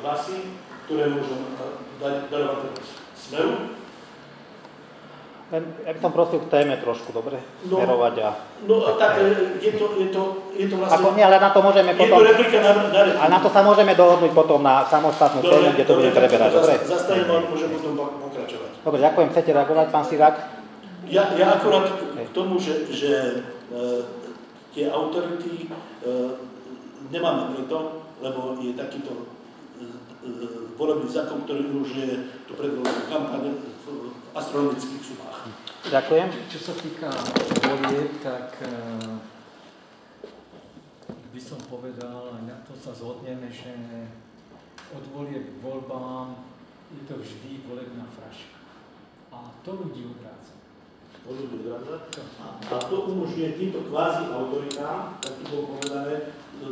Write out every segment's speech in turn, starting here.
hlasy, ktoré môžem darovať Smeru. Ja by som prosil k téme trošku, dobre? Smerovať a... No tak je to vlastne... Ako nie, ale na to môžeme potom... Je to replika na repliku. A na to sa môžeme dohodnúť potom na samostatnú tému, kde to budeme preberať, dobre? Zastavím a môžem potom pokračovať. Dobre, ďakujem. Chcete reagovať, pán Sivák? Ja akurát k tomu, že tie autority nemáme preto, lebo je takýto volebný zákon, ktorý už je tu predvolebnú kampaň v astronomických sumách. Ďakujem. Čo sa týka volieb, tak by som povedal, aj na to sa zhodneme, že od volieb k voľbám je to vždy volebná fraška. A to ľudí odrádza. A to umožňuje týmto kvázi autoritám, tak to bolo povedané,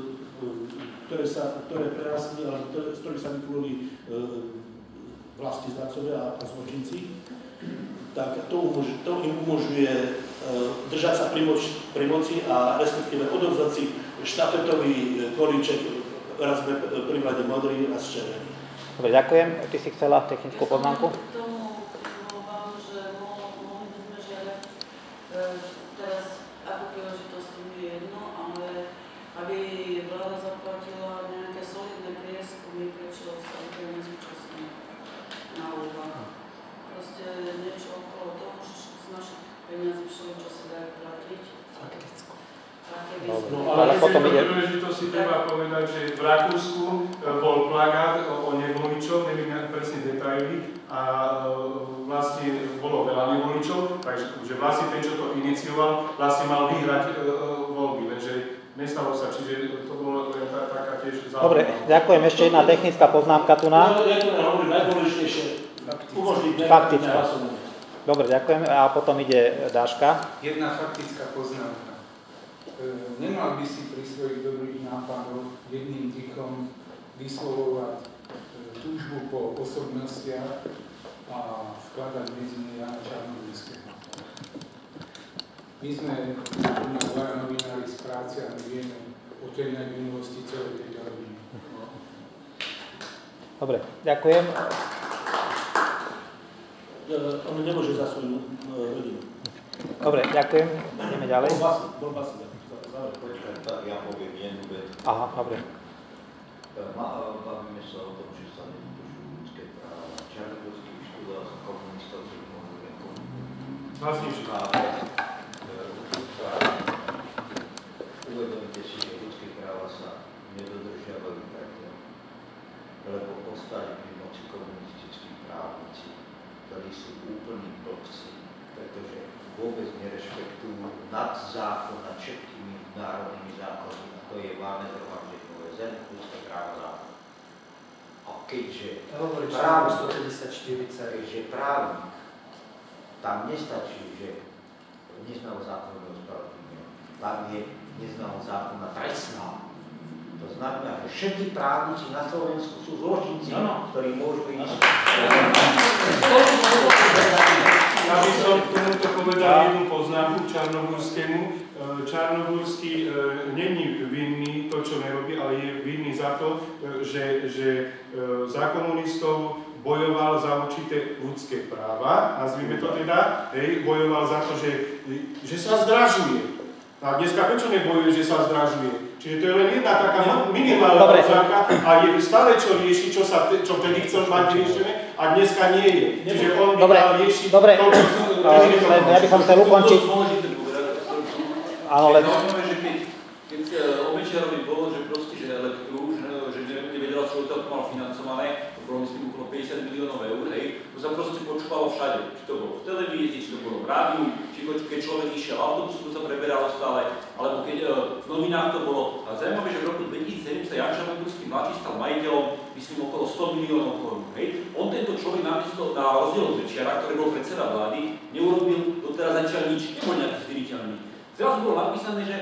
ktoré prerastli, alebo z ktorých sa vytvorili vlastní zradcovia a zločinci, tak to im umožňuje držať sa pri moci a respektíve odovzdať si štafetový kolíček, raz sme pri vláde modrý a červený. Dobre, ďakujem. Ty si chcela technickú poznámku? K tomu vám, že mohli by sme žiadať teraz ako príležitosti mi je jedno, ale aby vláda zaplatila nejaké solidné prieskumy, prečo sa úplne nezúčastní na voľbách. Proste niečo okolo toho, že z našich peniazí čo sa dajú platiť. Fakticko. Ale potom ide... Si treba povedať, že v Rakúsku bol plagát o nevoličoch, neviem presne detaily, a vlastne bolo veľa nevoličov, takže vlastne ten, čo to inicioval, vlastne mal vyhrať voľby, lenže nestalo sa, čiže to bolo taká tiež záležitosť. Dobre, ďakujem. Ešte jedna technická poznámka tu na. Najdôležitejšie umožniť faktická. Dobre, ďakujem. A potom ide Dáška. Jedna faktická poznámka. Nemal by si pri svojich dobrých nápadoch jedným dýchom vyslovovať túžbu po osobnostiach a vkladať medzi ne Jana Čarnohorského. My sme dvaja novinári z práce a my vieme o temnej minulosti celej tejto rodiny. Dobre, ďakujem. On nemôže za svoju rodinu. Dobre, ďakujem. Ideme ďalej. Ja poviem jednu vec. Aha, dobre. Bavíme sa o tom, že sa nedodržujú ľudské práva. Čarnohorský vyštudoval za komunistov, ktorý mohol uvedomte si, že ľudské práva sa nedodržiavajú preto, lebo ostali pri moci komunistickí právnici, ktorí sú úplní blbci, pretože vôbec nerešpektujú nadzákon nad všetkými národnými zákonmi, a to je vládne zhromaždenie OSN, ľudské práva zákon. A keďže právnik tam nestačí, že neznal zákon o spravodlivého, tam je neznal zákona trestná. To znamená, že všetci právnici na Slovensku sú zločinci, ktorí môžu ísť. Ja by som k tomuto povedal jednu poznámku Čarnohorskému. Čarnohorský není vinný to, čo nerobí, ale je vinný za to, že za komunistov bojoval za určité ľudské práva, nazvime to teda, bojoval za to, že sa zdražuje. A dneska prečo nebojuje, že sa zdražuje? Čiže to je len jedna taká minimálna poznámka a je stále čo rieši, čo vtedy chcel mať riešené a dneska nie je. Čiže on by mal riešiť to, čo ja by som chcel ukončiť. Áno, len... Keď Omečiarovi bolo, že proste, že elektru, že nevedela, čo to mal financované, to bolo myslím okolo 50 miliónov eur, hej, to sa proste počúvalo všade. Či to bolo v televízii, či to bolo v rádiu, či keď človek išiel autobusu, to sa preberalo stále, alebo keď v novinách to bolo. A zaujímavé, že v roku 2007 sa Jan Čarnohorský mladší stal majiteľom, myslím, okolo 100 miliónov korún, hej. On tento človek namiesto na rozdiel od Mečiara, ktorý bol predseda vlády, neurobil doteraz zatiaľ nič, nebol nejaký styriteľný. Zrazu bolo napísané, že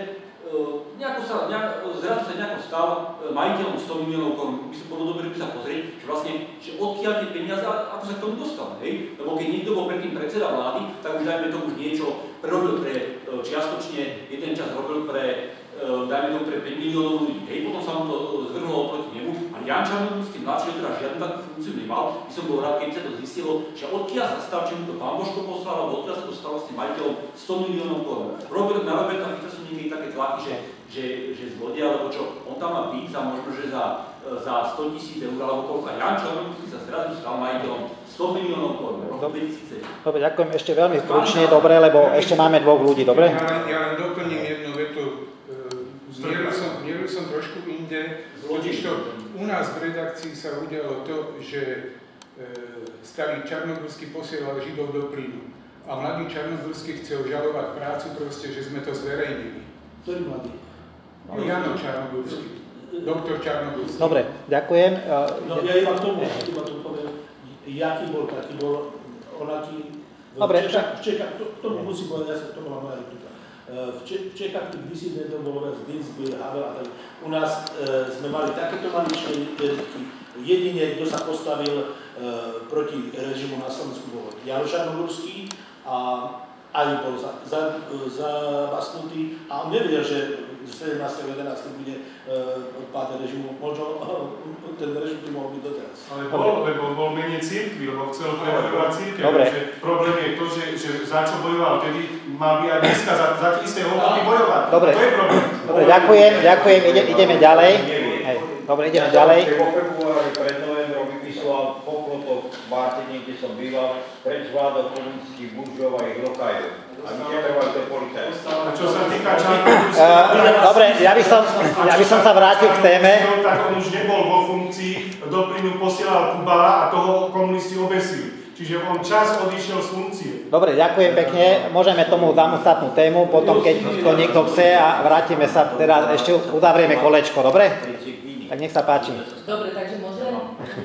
zrazu sa nejako stal majiteľom 100 miliónov korún. By sa bolo dobre sa pozrieť, že vlastne, že odkiaľ tie peniaze, ako sa k tomu dostal, hej? Lebo keď niekto bol predtým predseda vlády, tak už dajme tomu už niečo prerobil pre čiastočne, jeden čas robil pre dajme to pre 5 miliónov ľudí. Hej, potom sa mu to zvrhlo oproti nemu. A Jan Čarnohorský mladší, ktorá žiadnu takú funkciu nemal, by som bol rád, keď sa to zistilo, že odkiaľ sa stal, či mu to pán Božko poslal, alebo odkiaľ sa to stalo s tým majiteľom 100 miliónov korún. Na Roberta Fica sú niekedy také tlaky, že zlodia, alebo čo, on tam má byť za možno, že za 100 000 eur, alebo koľko. Jan Čarnohorský sa zrazu stal majiteľom 100 miliónov korún. Dobre, ďakujem ešte veľmi stručne, dobre, lebo ešte máme dvoch ľudí, dobre? Ja len doplním jednu vetu. Mieril som trošku inde, totižto u nás v redakcii sa udialo to, že starý Čarnogórsky posielal Židov do plynu. A mladý Čarnogórsky chcel žalovať prácu proste, že sme to zverejnili. Ktorý mladý? Jano Čarnogórsky, doktor Čarnogórsky. Dobre, ďakujem. No ja iba tomu poviem, jaký bol, taký bol onaký. Dobre. V Čechách, to musím povedať, ja sa to bola moja replika. V Čechách tých disidentov bolo viac Dinsby, Havel a tak. U nás sme mali takéto maličké jednotky. Jedine, kto sa postavil proti režimu na Slovensku, bol Jano Čarnohorský a aj bol zabasnutý a on nevedel, že 17. 11. bude pád režimu, možno ten režim by mohol byť doteraz. Ale bol menej cirkvi, lebo chcel prebojovať cirkev. Problém je to, že za čo bojoval, tedy mal by aj dneska za tie isté hodnoty bojovať. Dobre. To je problém. Dobre, ďakujem, ideme ďalej. Hej, dobre, ideme ďalej. Vo februári pred novembrom vypisoval poklotok v Martine, kde som býval, preč vládou komunistických buržov a ich lokajov. A my netrvali to policajti. A čo sa týka Čarnohorského... Dobre, ja by som sa vrátil k téme. Tak on už nebol vo funkcii, do plynu posielal Kubala a toho komunisti obesili. Čiže on čas odišiel z funkcie. Dobre, ďakujem pekne. Môžeme tomu dať samostatnú tému, potom keď to niekto chce a vrátime sa, teda ešte uzavrieme kolečko, dobre? Tak nech sa páči. Dobre, takže môžem?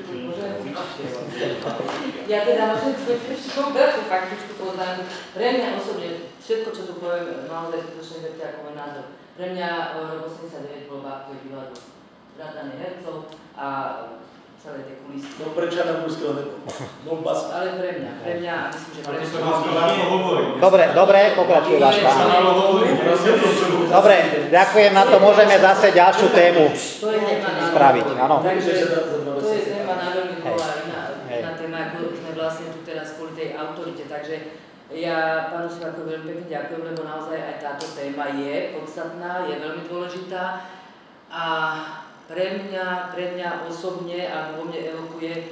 Ja teda môžem ešte povedať faktickú poznámku. Pre mňa osobne, všetko, čo tu poviem, naozaj skutočne verte ako môj názor. Pre mňa rok 89 bol bábkové divadlo. Vrátane hercov a celé tie kulisy. No pre Čarnohorského nebol. Bol bas. Ale pre mňa, a myslím, že pre mňa. Dobre, pokračuje váš pán. Dobre, ďakujem, na to môžeme zase ďalšiu tému spraviť, áno. Takže to je téma na veľmi bola iná téma, ako sme vlastne tu teraz kvôli tej autorite. Takže ja pánu Sivákovi veľmi pekne ďakujem, lebo naozaj aj táto téma je podstatná, je veľmi dôležitá a pre mňa osobne a vo mne evokuje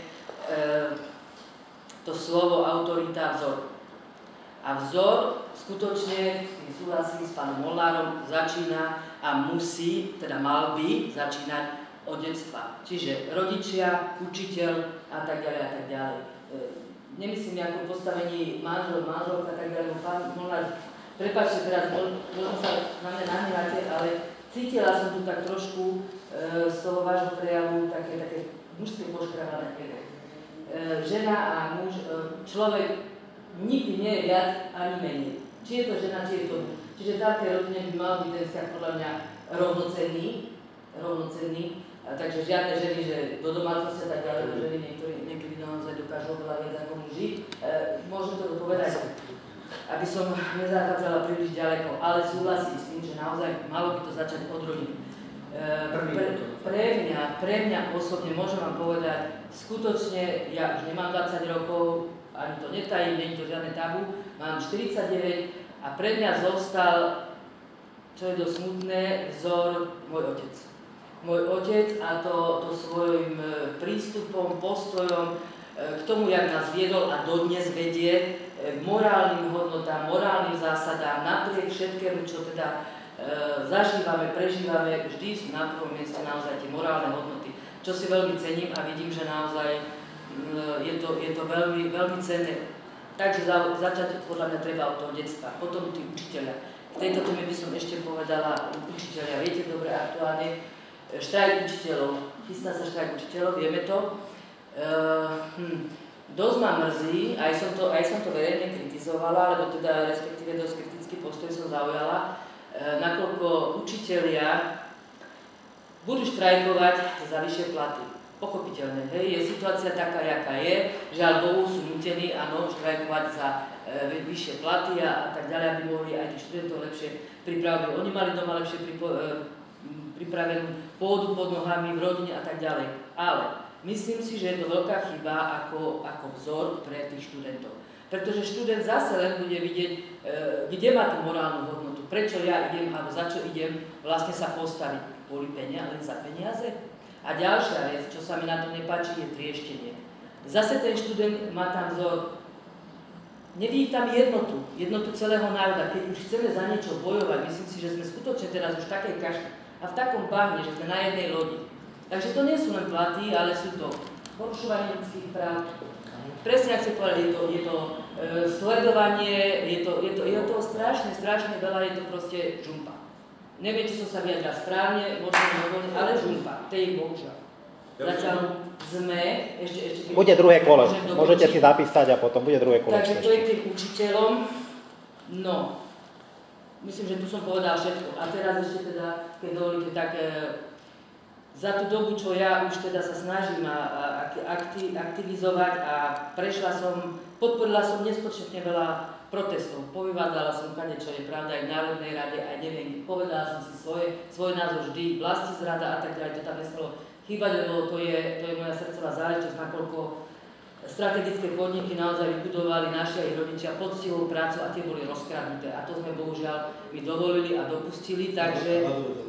to slovo autorita vzor. A vzor skutočne, súhlasím s pánom Molnárom, začína a musí, teda mal by začínať od detstva. Čiže rodičia, učiteľ a tak ďalej a tak ďalej. Nemyslím nejakom postavení manžel, manželka a tak ďalej. Pán Molnár, prepáčte teraz, možno sa na mňa nahnevate, ale cítila som tu tak trošku z toho vášho prejavu také mužské poškravané. Žena a muž, človek nikdy nie je viac ani menej. Či je to žena, či je to muž. Čiže v tej rodine by mal byť ten vzťah podľa mňa rovnocenný. Takže žiadne ženy, že do domácnosti a tak ďalej, ženy niekedy naozaj dokážu oveľa viac ako muži. Môžem to povedať, aby som nezachádzala príliš ďaleko, ale súhlasím s tým, že naozaj malo by to začať od rodiny. Pre mňa osobne môžem vám povedať, skutočne, ja už nemám 20 rokov, ani to netajím, nie je to žiadne tabu, mám 49 a pre mňa zostal, čo je dosť smutné, vzor môj otec. Môj otec a to svojím prístupom, postojom k tomu, jak nás viedol a dodnes vedie, morálnym hodnotám, morálnym zásadám, napriek všetkému, čo teda zažívame, prežívame, vždy sú na prvom mieste naozaj tie morálne hodnoty, čo si veľmi cením a vidím, že naozaj je to veľmi, veľmi cenné. Takže začať podľa mňa treba od toho detstva, potom tí učiteľia. V tejto téme by som ešte povedala učiteľia, viete dobre aktuálne, štrajk učiteľov, chystá sa štrajk učiteľov, vieme to. Dosť ma mrzí, aj som to verejne kritizovala, alebo teda respektíve dosť kritický postoj som zaujala, nakoľko učitelia budú štrajkovať za vyššie platy. Pochopiteľne, hej, je situácia taká, jaká je, žiaľ Bohu sú nútení, áno, štrajkovať za vyššie platy a tak ďalej, aby mohli aj tí študentov lepšie pripravili. Oni mali doma lepšie pripravenú pôdu pod nohami v rodine a tak ďalej. Ale myslím si, že je to veľká chyba ako vzor pre tých študentov. Pretože študent zase len bude vidieť, kde má tú morálnu hodnotu, prečo ja idem, alebo za čo idem vlastne sa postaviť. Kvôli len za peniaze? A ďalšia vec, čo sa mi na tom nepáči, je trieštenie. Zase ten študent má tam vzor. Nevidí tam jednotu celého národa. Keď už chceme za niečo bojovať, myslím si, že sme skutočne teraz už v takej kašli a v takom bahne, že sme na jednej lodi. Takže to nie sú len platy, ale sú to porušovanie ľudských práv. Presne, ak ste povedali, je to sledovanie, je to strašne veľa, je to proste žumpa. Neviem, či som sa vyjadral správne, možno nehovorím, ale žumpa, to je bohužiaľ. Zatiaľ sme, ešte bude druhé kolo, môžete si zapísať a potom bude druhé kolo. Takže to je tým učiteľom, no, myslím, že tu som povedal všetko. A teraz ešte teda, keď dovolíte, tak za tú dobu, čo ja už teda sa snažím aktivizovať a podporila som nespočetne veľa protestov. Povyvádzala som kadečo je pravda aj v Národnej rade, aj neviem, povedala som si svoj názor vždy, vlasti zrada a tak ďalej, to tam nestalo chýbať, lebo to je moja srdcová záležitosť, nakoľko strategické podniky naozaj vybudovali naši aj rodičia poctivou prácu a tie boli rozkradnuté. A to sme bohužiaľ my dovolili a dopustili, takže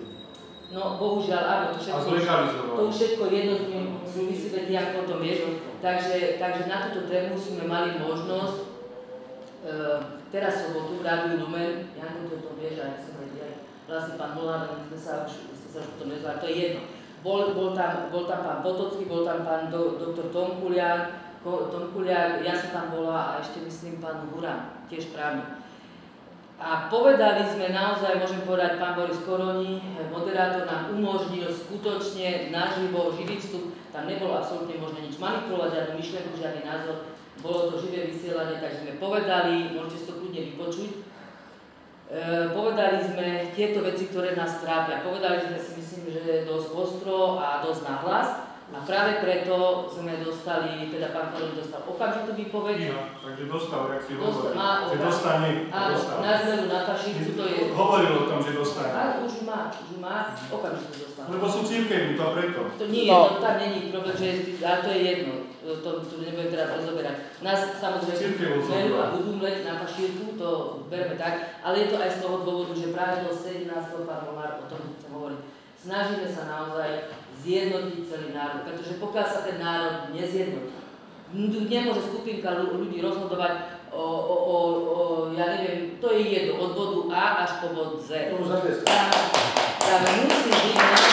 no bohužiaľ, áno, to všetko jedno s ním súvisí, veď ako potom vieš. Takže na túto tému sme mali možnosť teraz sobotu v Rádiu Lumen, Janko, to vieš, aj som aj vlastne pán Molár, my sme sa už potom nezvali, to je jedno. Bol tam pán Potocký, bol tam pán doktor Tom Kuliak, ja som tam bola a ešte myslím pán Huran, tiež právnik. A povedali sme naozaj, môžem povedať, pán Boris Koroni, moderátor nám umožnil skutočne naživo, živý vstup, tam nebolo absolútne možné nič manipulovať, žiadnu myšlenku, žiadny názor, bolo to živé vysielanie, takže sme povedali, môžete si to kľudne vypočuť, povedali sme tieto veci, ktoré nás trápia, povedali sme si, myslím, že dosť ostro a dosť nahlas. A práve preto sme dostali, teda pán Koroni dostal okamžitú výpoveď. Ja, takže dostal, jak si hovoril, že dostane. Áno, na zmenu na fašizmu to je. Hovoril o tom, že dostane. Áno, už má, okamžitú dostal. Lebo sú cirkevní, to preto. To nie, to tam není problém, ale to je jedno, to nebudem teraz rozoberať. Nás samozrejme menú a budú mleť na fašírku, to bereme tak, ale je to aj z toho dôvodu, že práve do 17. pán Molár, o tom chcem hovoriť, snažíme sa naozaj zjednotiť celý národ, pretože pokiaľ sa ten národ nezjednotí, nemôže skupinka ľudí rozhodovať ja neviem, to je jedno, od bodu A až po bod Z. Tam musí byť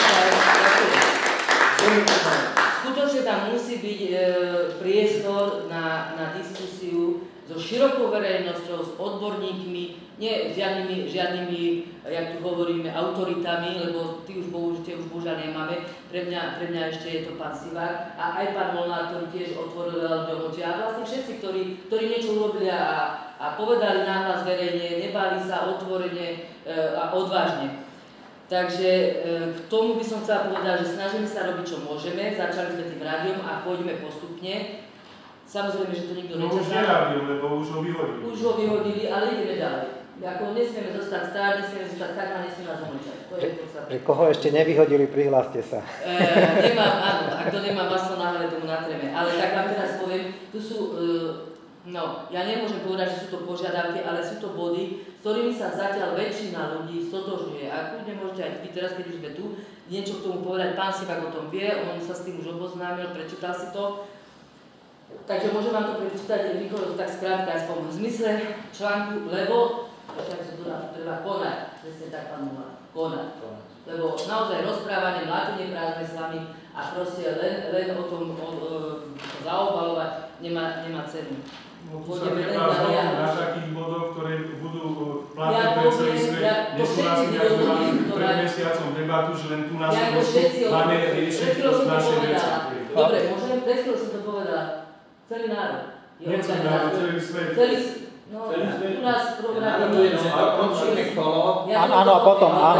skutočne tam musí byť priestor na diskusiu so širokou verejnosťou, s odborníkmi, nie žiadnymi, jak tu hovoríme, autoritami, lebo tie už bohužiaľ nemáme. Pre mňa ešte je to pán Sivák a aj pán Molnár, ktorý tiež otvoril ľuďom oči. A vlastne všetci, ktorí niečo urobili a povedali nahlas verejne, nebáli sa otvorene a odvážne. Takže k tomu by som chcela povedať, že snažíme sa robiť, čo môžeme. Začali sme tým rádiom a pôjdeme postupne. Samozrejme, že to nikto nečaká. No už nerádiom, lebo už ho vyhodili. Už ho vyhodili, ale ideme ďalej. Ako nesmieme zostať stáť, nesmieme zostať tak a nesmieme nás omlčať. To je podstatné. Koho ešte nevyhodili, prihláste sa. Áno, ak to nemá maslo na hlave, tomu natreme. Ale tak vám teraz poviem, tu sú, ja nemôžem povedať, že sú to požiadavky, ale sú to body, s ktorými sa zatiaľ väčšina ľudí stotožňuje. A kľudne môžete aj vy teraz, keď už sme tu, niečo k tomu povedať. Pán Sivák o tom vie, on sa s tým už oboznámil, prečítal si to. Takže môžem vám to prečítať rýchlo, tak skrátka, aspoň v zmysle článku, lebo však sa tu treba konať, presne tak pán Molár, konať. Lebo naozaj rozprávanie, mlátenie prázdnej slamy a proste len o tom zaobalovať nemá cenu. No tu sa treba znovu na takých bodoch, ktoré budú platné pre celý svet. Nesúhlasím, ja sme mali pred mesiacom debatu, že len tu na Slovensku máme riešiť naše veci. Dobre, môžem, pred chvíľou som to povedala. Celý národ. Nie celý národ, celý svet. No, u nás v programe... Končíme kolo. Áno, a potom, áno.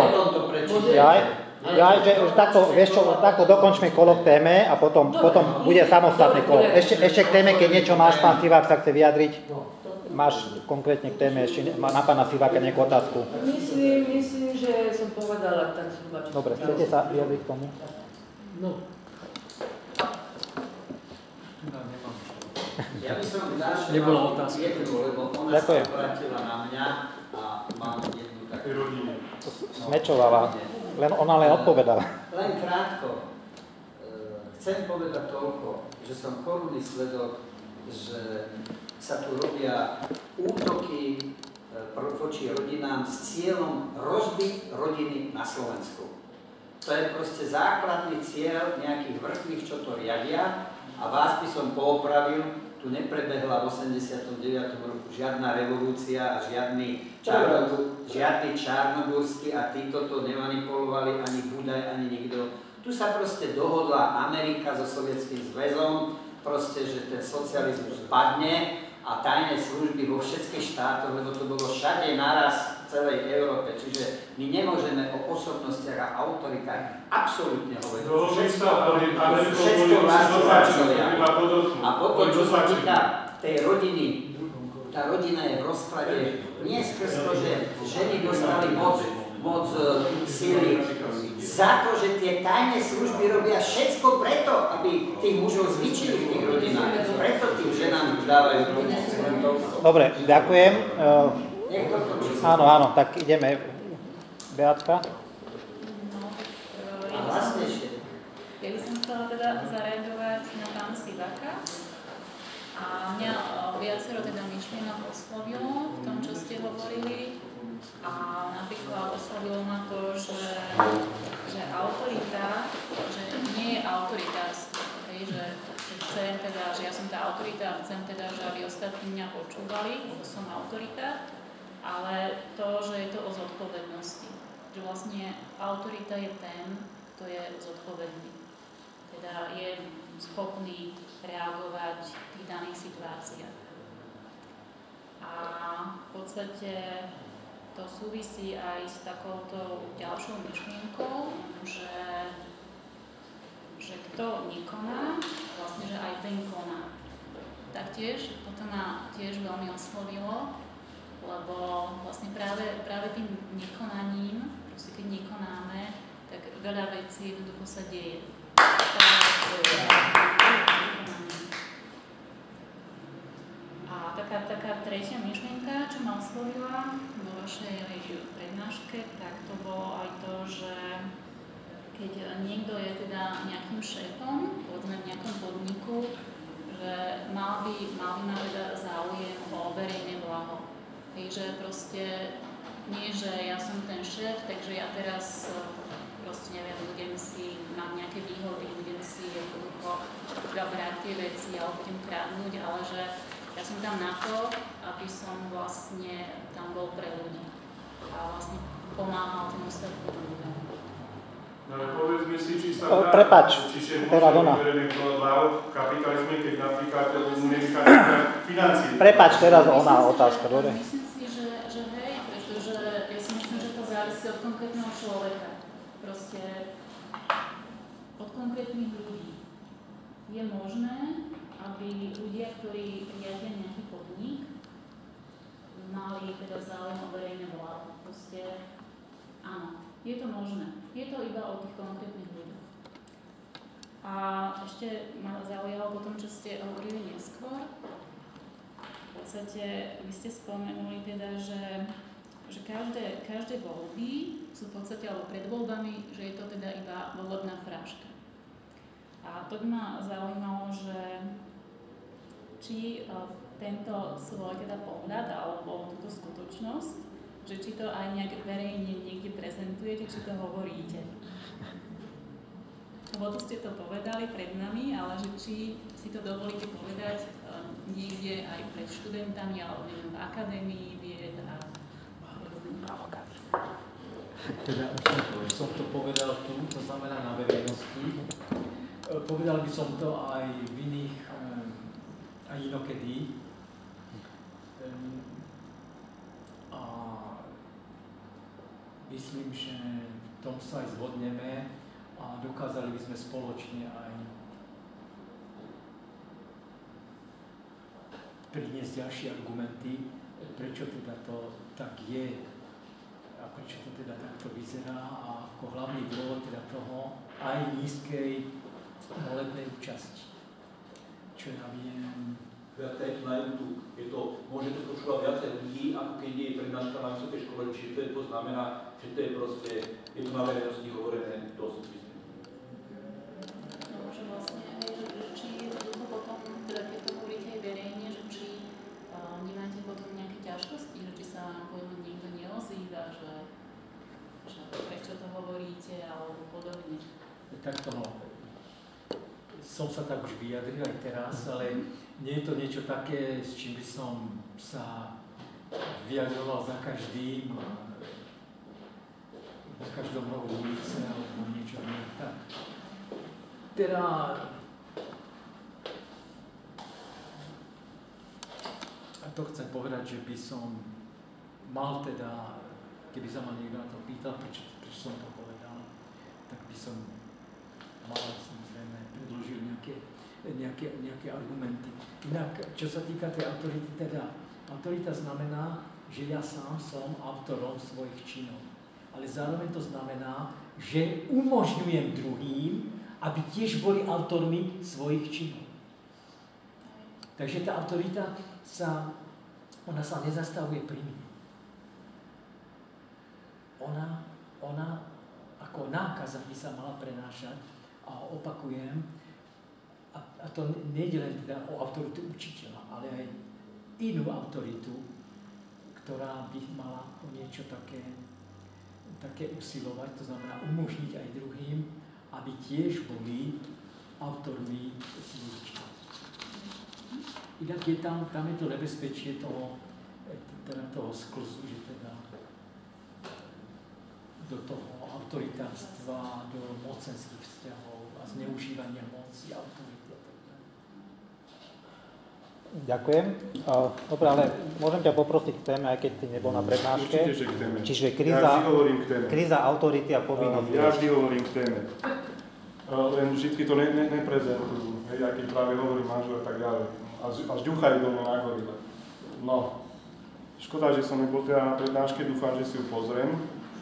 Že takto, vieš čo, takto dokončme kolo k téme a potom bude samostatné kolo. Ešte k téme, keď niečo máš, pán Sivák sa chce vyjadriť. máš konkrétne k téme ešte na pána Siváka nejakú otázku? Myslím, že som povedala tak zhruba. Dobre, chcete sa vyjadriť k tomu? No. Nemám čo. Ja by som začal Nebola otázka. jednu, lebo ona sa obratila na mňa a mám jednu takú. Smečovala. Ona len odpovedala. Len krátko. Chcem povedať toľko, že som korunný svedok, že sa tu robia útoky voči rodinám s cieľom rozbiť rodiny na Slovensku. To je proste základný cieľ nejakých vrchných, čo to riadia, a vás by som poopravil, tu neprebehla v 89. roku žiadna revolúcia a žiadny Čarnogórsky a títo to nemanipulovali ani Budaj, ani nikto. Tu sa proste dohodla Amerika so Sovietským zväzom, proste, že ten socializmus padne a tajné služby vo všetkých štátoch, lebo to bolo všade naraz v celej Európe, čiže my nemôžeme o osobnostiach a autoritách absolútne hovoriť. Všetko vlastnícovia. A potom, čo sa týka tej rodiny, tá rodina je v rozklade nie skrz to, že ženy dostali moc síly, za to, že tie tajné služby robia všetko preto, aby tých mužov zničili v tých rodinách. Preto tým ženám dávajú pomoc. Dobre, ďakujem. Áno, tak ideme. Beatka? Ja by som chcela teda zareagovať na pána Siváka. A mňa viacero teda myšlienok oslovilo v tom, čo ste hovorili. A napríklad oslovilo ma to, že autorita, že nie je autoritárstvo, že chcem teda, že ja som tá autorita a chcem teda, že aby ostatní mňa počúvali, lebo som autorita, ale to, že je to o zodpovednosti. Že vlastne autorita je ten, kto je zodpovedný. Teda je schopný reagovať v tých daných situáciách. A v podstate to súvisí aj s takouto ďalšou myšlienkou, že kto nekoná, vlastne, že aj ten koná. Taktiež, toto ma tiež veľmi oslovilo, lebo vlastne práve tým nekonaním, proste keď nekonáme, tak veľa vecí jednoducho sa deje. A taká tretia myšlienka, čo ma oslovila vo vašej prednáške, tak to bolo aj to, že keď niekto je teda nejakým šéfom, povedzme v nejakom podniku, že mal by mať teda záujem o verejné blaho. Takže proste nie, že ja som ten šéf, takže ja teraz proste neviem, budem si mať nejaké výhody, budem si jednoducho brať tie veci alebo budem kradnúť, ale že ja som tam na to, aby som vlastne tam bol pre ľudí a vlastne pomáhal tým ostatným ľuďom. No ale povedzme si, či sa dá, čiže môžeme verejné blaho v kapitalizme, keď napríklad unieká financie. Prepáč, teraz ona otázka, dobre? Myslím si, že hej, pretože ja si myslím, že to závisí od konkrétneho človeka. Proste od konkrétnych ľudí. Je možné, aby ľudia, ktorí riadia nejaký podnik, mali teda záujem o verejné blaho. Proste áno, je to možné. Je to iba o tých konkrétnych ľuďoch. A ešte ma zaujalo po tom, čo ste hovorili neskôr. V podstate vy ste spomenuli teda, že každé voľby sú v podstate, alebo pred voľbami, že je to teda iba volebná fraška. A to by ma zaujímalo, že či tento svoj teda pohľad alebo túto skutočnosť, že či to aj nejak verejne niekde prezentujete, či to hovoríte. Lebo tu ste to povedali pred nami, ale že či si to dovolíte povedať niekde aj pred študentami, alebo neviem, v akadémii vied a teda už som to povedal tu, to znamená na verejnosti. Povedal by som to aj v iných, aj inokedy. A myslím, že v tom sa aj zhodneme a dokázali by sme spoločne aj priniesť ďalšie argumenty, prečo teda to tak je a prečo to teda takto vyzerá a ako hlavný dôvod teda toho aj nízkej volebnej účasti. Čo ja viem... Teď na YouTube. Môže to počúvať viacej ľudí, ako keď je prednáška na vysokej škole, čiže to znamená, že to je proste, je to na verejnosti hovorené dosť. No, že vlastne, či potom, teda keď to hovoríte aj verejne, že či nemáte potom nejaké ťažkosti, že či sa poviem niekto neozýva, že prečo to hovoríte, alebo podobne. Takto som sa tak už vyjadril aj teraz, ale nie je to niečo také, s čím by som sa vyjadroval za každým, za každou rohu ulice alebo niečo tak. Teda a to chcem povedať, že by som mal teda, keby sa ma niekto na to pýtal, prečo som to povedal, tak by som mal samozrejme predložil nejaké argumenty. Inak, čo sa týka tej autority, teda autorita znamená, že ja sám som autorom svojich činov. Ale zároveň to znamená, že umožňujem druhým, aby tiež boli autormi svojich činov. Takže tá autorita sa nezastavuje pri mne. Ona ako nákaza by sa mala prenášať a opakujem, a to nejde len teda o autoritu učiteľa, ale aj inú autoritu, ktorá by mala o niečo také usilovať, to znamená umožniť aj druhým, aby tiež boli autormi svojich činov. Inak tam je to nebezpečie toho sklzu, že teda do toho autoritárstva, do mocenských vzťahov a zneužívania moci, autority. Ďakujem. Dobre, ale môžem ťa poprosiť k téme, aj keď si nebol na prednáške. Určite, že k téme. Čiže ja vždy hovorím k téme. Kríza autority a povinnosti. Ja vždy hovorím k téme. Len vždy to neprezentujú. Ja keď práve hovorím manžel a tak ďalej. A žďuchajú do mňa na gorile. No, škoda, že som nebol teda na prednáške, dúfam, že si ju pozriem.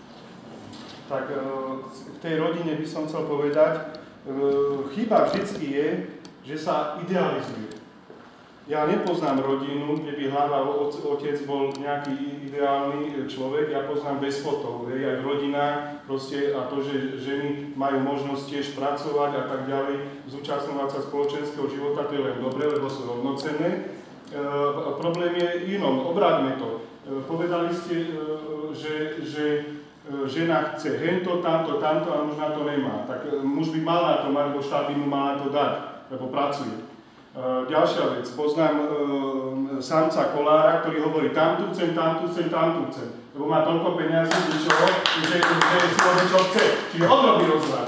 Tak k tej rodine by som chcel povedať, chyba vždycky je, že sa idealizuje. Ja nepoznám rodinu, kde by hlava otec bol nejaký ideálny človek, ja poznám bez fotov, aj v rodinách proste, a to, že ženy majú možnosť tiež pracovať a tak ďalej, zúčastňovať sa spoločenského života, to je len dobre, lebo sú rovnocenné. Problém je inom, obráťme to. Povedali ste, že žena chce hento, tamto a muž na to nemá. Tak muž by mal na to mať, lebo štát by mu mal na to dať, lebo pracuje. Ďalšia vec, poznám samca kolára, ktorý hovorí tamtu chcem, lebo má toľko peniazí, že si robí, čo chce. Čiže on robí rozvrat.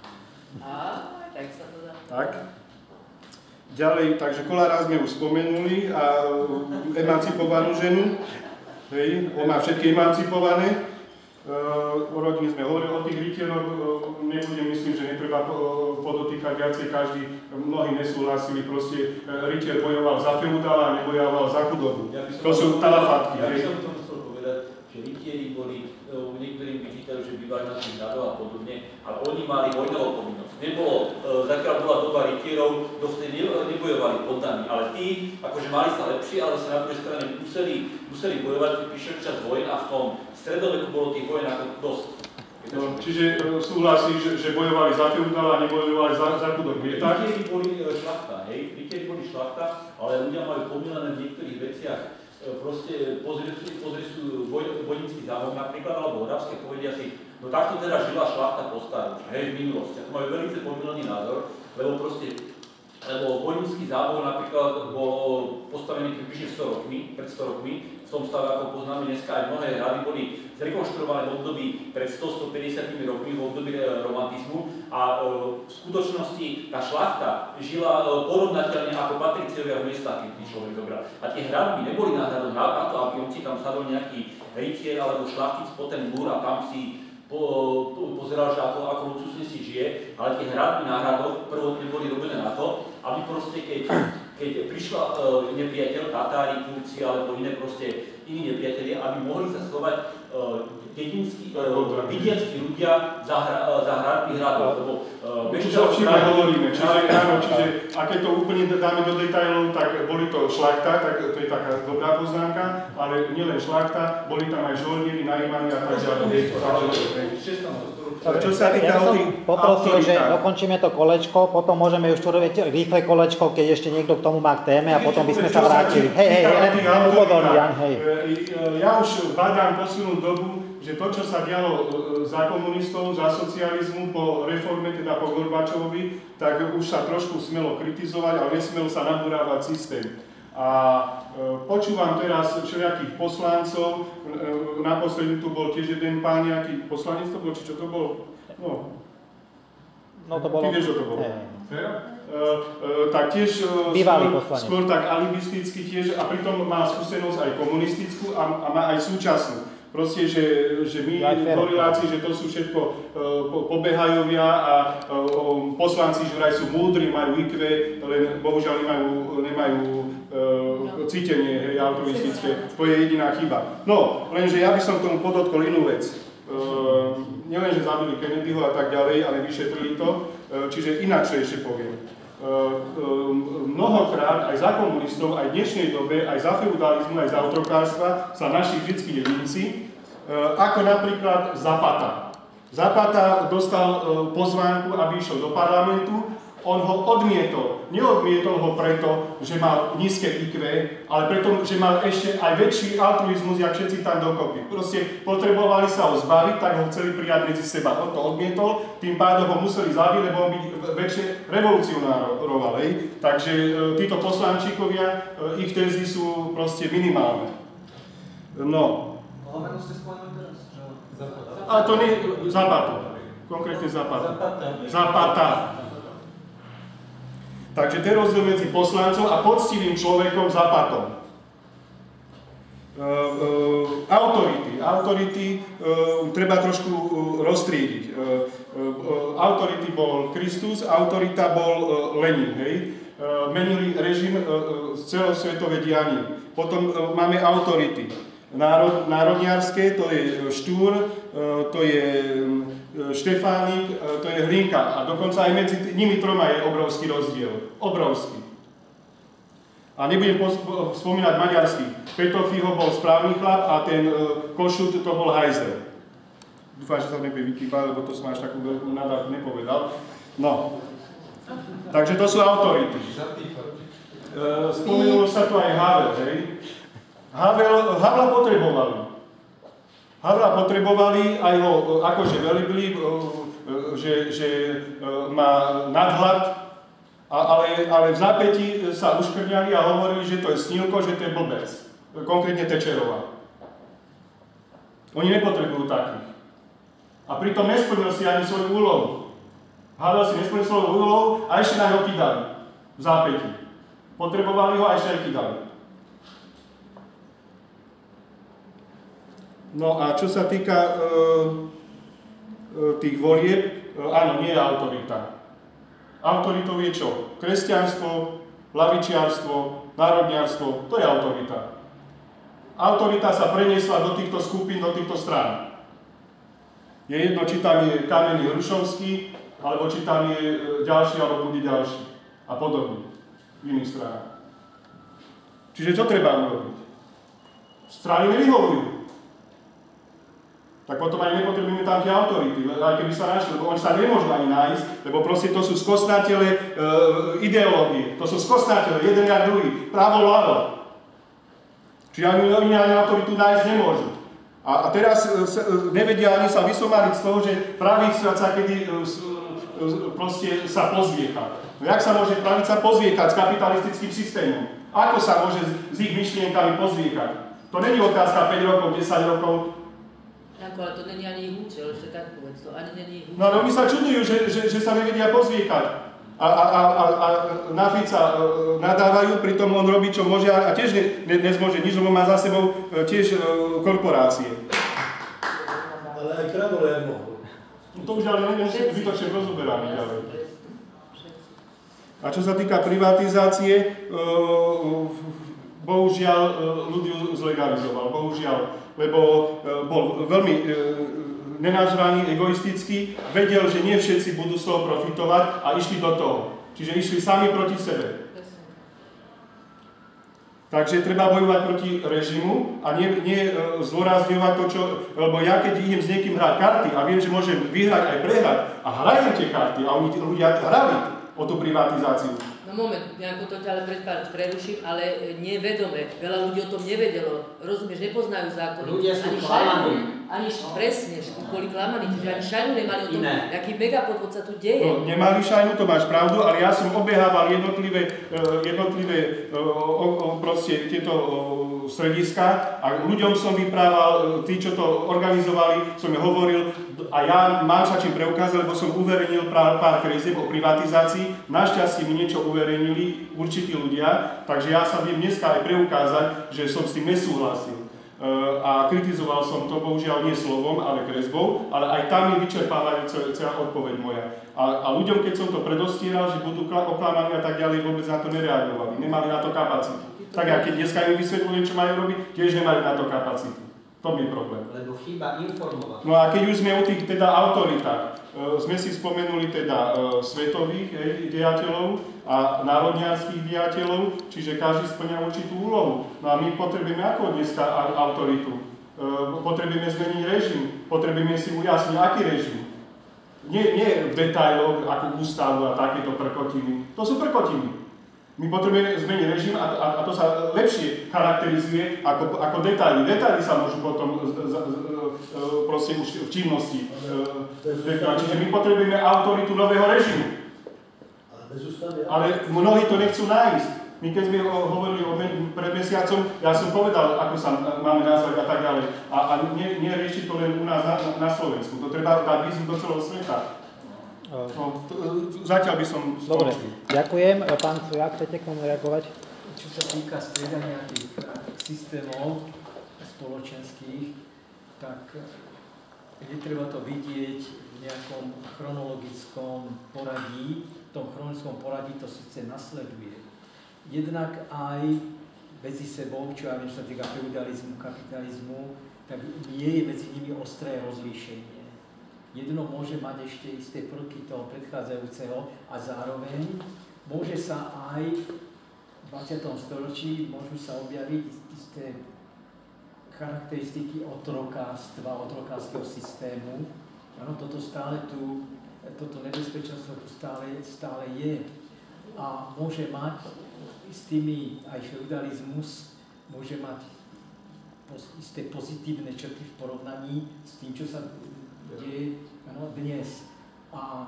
Tak sa to dá. Tak. Ďalej, takže kolára sme už spomenuli a emancipovanú ženu. Hej, on má všetky emancipované. O rodine sme hovorili, o tých rytieroch nebudem, myslím, že netreba podotýkať viacej, mnohí nesúhlasili, proste rytier bojoval za feudála a nebojoval za chudobu. To sú talafatky. Ja by som to musel povedať, že rytieri boli, niektorým vyčítajú, že bývali na tých hradov a podobne, ale oni mali vojnovú povinnosť. Nebolo, zakiaľ bola doba rytierov, dovtedy nebojovali poddaní, ale tí, akože mali sa lepšie, ale sa na druhej strane museli bojovať, keď prišiel čas vojen a v tom stredoveku bolo tých vojen ako dosť. No, čiže súhlasí, že bojovali za feudála a nebojovali za chudobu. Rytieri boli šlachta, rytieri boli šlachta, ale ľudia majú pomilené v niektorých veciach. Proste pozri sú vojnický zámok napríklad, alebo oravské povedia si, no takto teda žila šlachta po staru, v minulosti. A to majú veľmi pomilený názor, lebo vojnický zámok napríklad bol postavený približne 100 rokmi, v tom stave, ako poznáme dneska, aj mnohé hrady boli zrekonštruované v období pred 100-150 rokmi, v období romantizmu a v skutočnosti tá šlachta žila porovnateľne ako patriciovia v mestách, keď tý človek zobral. A tie hradby neboli náhradom na to, aby on si tam sadol nejaký rytier alebo šlachtic po ten múr a tam si pozeral, že ako luxusne si žije, ale tie hradby na hradoch prvotne boli robené na to, aby proste keď prišla nepriateľ, Tatári, Turci alebo iné proste iní nepriatelia, aby mohli sa schovať vidieckí ľudia za hradby hradov. Čo hovoríme, čiže aké to úplne dáme do detailov, tak boli to šlachta, tak to je taká dobrá poznámka, ale nielen šlachta, boli tam aj žoldieri, najímaní a tak ďalej. Čo sa týka o tých poprosil, že dokončíme to kolečko, potom môžeme už robiť rýchle kolečko, keď ešte niekto k tomu má k téme a potom by sme sa vrátili. Hej, Jan, hej. Ja už badám poslednú dobu, že to, čo sa dialo za komunistov, za socializmu, po reforme, teda po Gorbačovovi, tak už sa trošku smelo kritizovať, ale nesmelo sa nabúravať systém. A počúvam teraz všelijakých poslancov, naposledy tu bol tiež jeden pán, nejaký poslanec to bol, či čo to bolo? No to bolo... Ty vieš, čo to bolo? Tak tiež skôr tak alibisticky tiež, a pritom má skúsenosť aj komunistickú a má aj súčasnú. Proste, že my goriláci, že to sú všetko pobehajovia a poslanci, že vraj sú múdri, majú IQ, len bohužiaľ nemajú cítenie, hej, altruistické. To je jediná chyba. No, lenže ja by som k tomu podotkol inú vec. Nielenže zabili Kennedyho a tak ďalej, ale vyšetrili to, čiže inakšie poviem. Mnohokrát aj za komunistov, aj v dnešnej dobe, aj za feudalizmu, aj za otrokárstva sa našli vždycky jedinci, ako napríklad Zapata. Zapata dostal pozvánku, aby išiel do parlamentu, on ho odmietol. Neodmietol ho preto, že mal nízke IQ, ale preto, že mal ešte aj väčší altruizmus, jak všetci tam dokopy. Proste potrebovali sa ho zbaviť, tak ho chceli prijať medzi seba. On to odmietol, tým pádom ho museli zabiť, lebo on by väčšie revolucionároval. Takže títo poslančíkovia, ich tézy sú proste minimálne. No. Ale meno ste spomenuli teraz? A to nie Zapata. Konkrétne Zapata. Zapata. Takže to je rozdiel medzi poslancom a poctivým človekom Zapatom. Autority treba trošku roztriediť. Autority bol Kristus, autorita bol Lenin, hej. Menili režim celosvetové dianie. Potom máme autority. Národniarské, to je Štúr, to je Štefánik, to je Hlinka a dokonca aj medzi nimi troma je obrovský rozdiel. Obrovský. A nebudem spomínať maďarský. Petofího bol správny chlap a ten Košut to bol hajzel. Dúfam, že sa nebude vytýpať, lebo to som až takú veľkú nadávku nepovedal. No. Takže to sú autority. Spomenulo sa tu aj Havel, hej? Havla potrebovali, aj ho akože velebili, že má nadhľad, ale v zápäti sa uškrňali a hovorili, že to je snílko, že to je blbec. Konkrétne Tečerová. Oni nepotrebujú takých. A pritom nesplnil si ani svoju úlohu. Havel si nesplnil svoju úlohu a ešte na ňo kydali. V zápäti. Potrebovali ho a ešte aj kydali. No a čo sa týka tých volieb, áno, nie je autorita. Autoritou je čo? Kresťanstvo, lavičiarstvo, národniarstvo, to je autorita. Autorita sa preniesla do týchto skupín, do týchto strán. Je jedno, či tam je Kamenný Hrušovský, alebo či tam je ďalší, alebo bude ďalší. A podobne. V iných stranách. Čiže čo treba urobiť? Strany nevyhovujú. Tak potom ani nepotrebujeme tam tie autority, aj keby sa našli, lebo oni sa nemôžu ani nájsť, lebo proste to sú skostnatele ideológie. To sú skostnatele, jeden jak druhý, právo, ľavo. Čiže oni ani autoritu nájsť nemôžu. A teraz nevedia ani sa vysomariť z toho, že pravica sa kedy proste sa pozviecha. No jak sa môže pravica pozviekať s kapitalistickým systémom? Ako sa môže s ich myšlienkami pozviekať? To není otázka 5 rokov, 10 rokov. Ale to není ani ich účel, ešte tak povedz, to ani není ich účel. No ale oni sa čudujú, že sa nevedia pozviekať. A na Fica nadávajú, pritom on robí, čo môže a tiež nezmôže nič, lebo má za sebou tiež korporácie. Ale aj kradol mohol. To už ale neviem, zbytočne rozoberáme ďalej. A čo sa týka privatizácie, bohužiaľ ľudí zlegalizoval, bohužiaľ, lebo bol veľmi nenažraný, egoistický, vedel, že nie všetci budú z toho profitovať a išli do toho. Čiže išli sami proti sebe. Takže treba bojovať proti režimu a nie zdôrazňovať to, čo... Lebo ja keď idem s niekým hrať karty a viem, že môžem vyhrať aj prehrať a hrajem tie karty a oni ľudia hrali o tú privatizáciu. No moment, nejako to ťa ale preruším, ale nevedome. Veľa ľudí o tom nevedelo. Rozumieš, nepoznajú zákony. Ľudia sú klamaní. Ani presne, kvôli klamaní, čiže ani šajnu nemali o tom, aký megapodvod sa tu deje. No, nemali šajnu, to máš pravdu, ale ja som obehával jednotlivé proste tieto strediska a ľuďom som vyprával, tí, čo to organizovali, som hovoril a ja mám sa čím preukázať, lebo som uverejnil pár kresieb o privatizácii. Našťastie mi niečo uverejnili určití ľudia, takže ja sa viem dneska aj preukázať, že som s tým nesúhlasil. A kritizoval som to, bohužiaľ nie slovom, ale kresbou, ale aj tam je vyčerpávajúca odpoveď moja. A ľuďom, keď som to predostieral, že budú oklamaní a tak ďalej, vôbec na to nereagovali, nemali na to kapacitu. Tak a keď dneska im vysvetľujem, čo majú robiť, tiež nemali na to kapacitu. To je problém. Lebo chýba informovať. No a keď už sme u tých teda autoritách, sme si spomenuli teda svetových dejateľov a národniarských dejateľov, čiže každý spĺňa určitú úlohu. No a my potrebujeme ako dneska autoritu? Potrebujeme zmeniť režim, potrebujeme si ujasniť, aký režim. Nie v detailoch, ako ústavu a takéto prkotiny. To sú prkotiny. My potrebujeme zmeniť režim a to sa lepšie charakterizuje ako detaily. Detaily sa môžu potom proste už v činnosti definovať. Čiže my potrebujeme autoritu nového režimu. Ale mnohí to nechcú nájsť. My keď sme hovorili pred mesiacom, ja som povedal, ako sa máme nazvať a tak ďalej. A nerieši to len u nás na Slovensku. To treba dať výzvu do celého sveta. No, zatiaľ by som... Dobre, ďakujem. Pán Cujak, chcete k tomu reagovať? Čo sa týka striedania tých systémov spoločenských, tak je treba to vidieť v nejakom chronologickom poradí. V tom chronologickom poradí to síce nasleduje. Jednak aj medzi sebou, čo ja viem, čo sa týka feudalizmu, kapitalizmu, tak nie je medzi nimi ostré rozlíšenie. Jedno môže mať ešte isté prvky toho predchádzajúceho a zároveň môže sa aj v 20. storočí môžu sa objaviť isté charakteristiky otrokárstva, otrokárskeho systému. Áno, toto nebezpečenstvo tu stále je a môže mať s tými aj feudalizmus, môže mať isté pozitívne črty v porovnaní s tým, čo sa deje dnes. A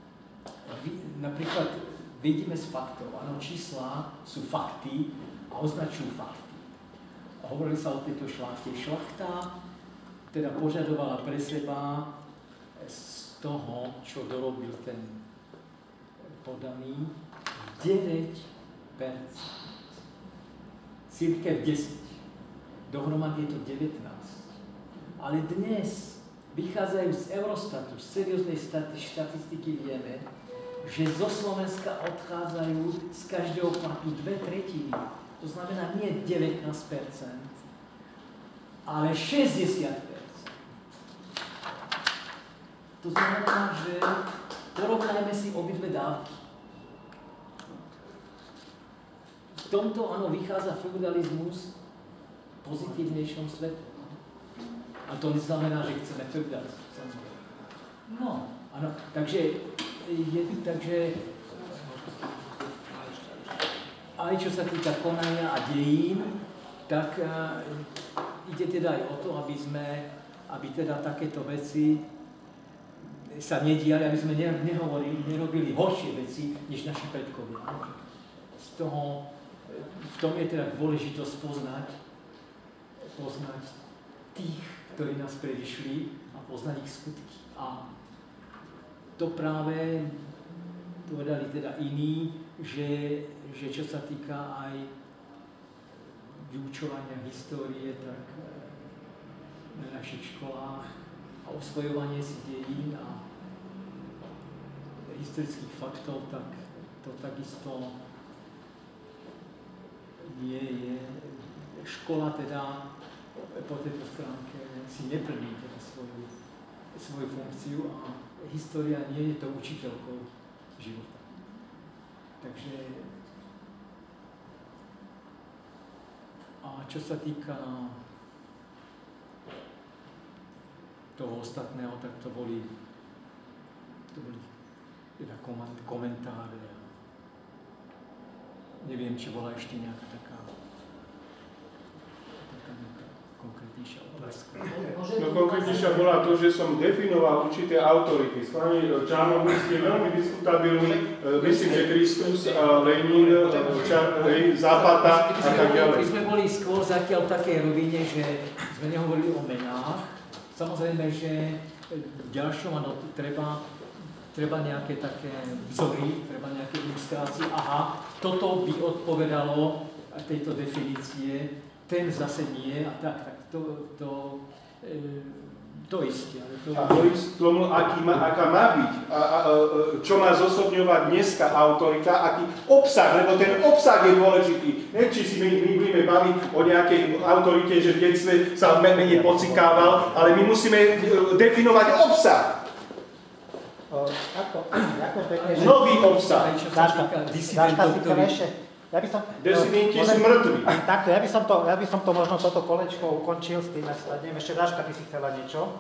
napríklad vidíme z faktov, čísla sú fakty a označujú fakty. A hovorili sa o tejto šlachte. Šlachta teda požadovala pre seba z toho, čo dorobil ten podaný, 9%. Cirkev 10. Dohromady je to 19. Ale dnes vychádzajú z Eurostatu, z serióznej štatistiky vieme, že zo Slovenska odchádzajú z každého platu 2/3. To znamená nie 19%, ale 60%. To znamená, že porovnajme si obidve dávky. V tomto vychádza feudalizmus v pozitívnejšom svetu. A to neznamená, že chceme feudalizmus. No, áno, takže aj čo sa týka konania a dejín, tak ide teda aj o to, aby teda takéto veci sa nediali, aby sme nerobili horšie veci, než naši predkovia. V tom je teda dôležitosť poznať tých, ktorí nás predišli a poznať ich skutky. A to práve povedali teda iní, že čo sa týka aj vyučovania histórie, tak na našich školách a osvojovanie si dejín a historických faktov, tak to takisto je škola teda po tejto stránke si neplní teda svoju funkciu a história nie je to učiteľkou života. Takže a čo sa týka toho ostatného, tak to boli teda komentáre. Neviem, či bola ešte nejaká taká konkrétnejšia otázka. No konkrétnejšia bola to, že som definoval určité autority. S vami Čarnogórsky je veľmi diskutabilný, myslím, že Kristus, Lenin, Zápata a tak ďalej. My sme boli skôr zatiaľ v takej rovine, že sme nehovorili o menách. Samozrejme, že v ďalšom treba nejaké také vzory, treba nejaké ilustrácie. Aha, toto by odpovedalo tejto definície, ten zase nie a tak to isté. A k tomu, aká má byť, čo má zosobňovať dneska autorita, aký obsah, lebo ten obsah je dôležitý. Ne, či si my budeme baviť o nejakej autorite, že v detstve sa menej pocikával, ale my musíme definovať obsah. Nový obsah. Disidenti sú mŕtvi. Takto, ja by som to možno toto kolečko ukončil s tým, neviem, ešte Dáška, ty si chcela niečo?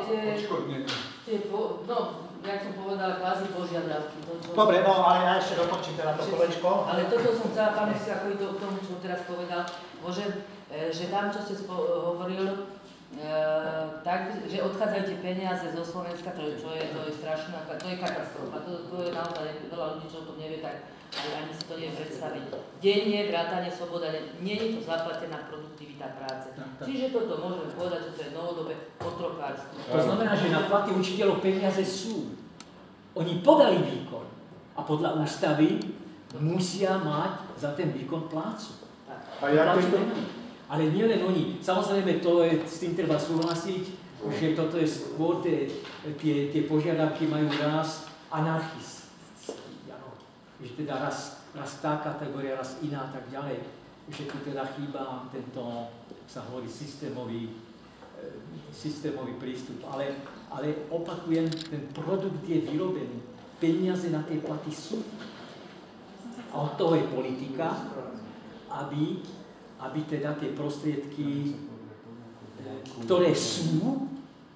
Jak som povedala, kvázi požiadavky. Dobre, no ale ja ešte dokončím teda to kolečko. Ale toto som chcela, pán minister, ako i k tomu, čo teraz povedal, môžem, že tam, čo ste hovoril, tak, že odchádzajú tie peniaze zo Slovenska, to je strašná, to je katastrofa, to je naozaj veľa ľudí, čo o tom nevie, tak ani si to nevie predstaviť. Denne, vrátanie, sloboda, nie je to zaplatená produktivita práce. Čiže toto môžeme povedať, že to je novodobé otrokárstvo. To znamená, že na platy učiteľov peniaze sú. Oni podali výkon a podľa ústavy musia mať za ten výkon plácu. A jak je to? Ale nie len oni. Samozrejme, to je, s tým treba súhlasiť, že toto je skôr, tie požiadavky majú raz anarchistický. Že teda raz tá kategória, raz iná a tak ďalej. Že tu teda chýba tento, sa hovorí, systémový prístup. Ale opakujem, ten produkt je vyrobený. Peniaze na tie platy sú. A od toho je politika, aby teda tie prostriedky, ktoré sú,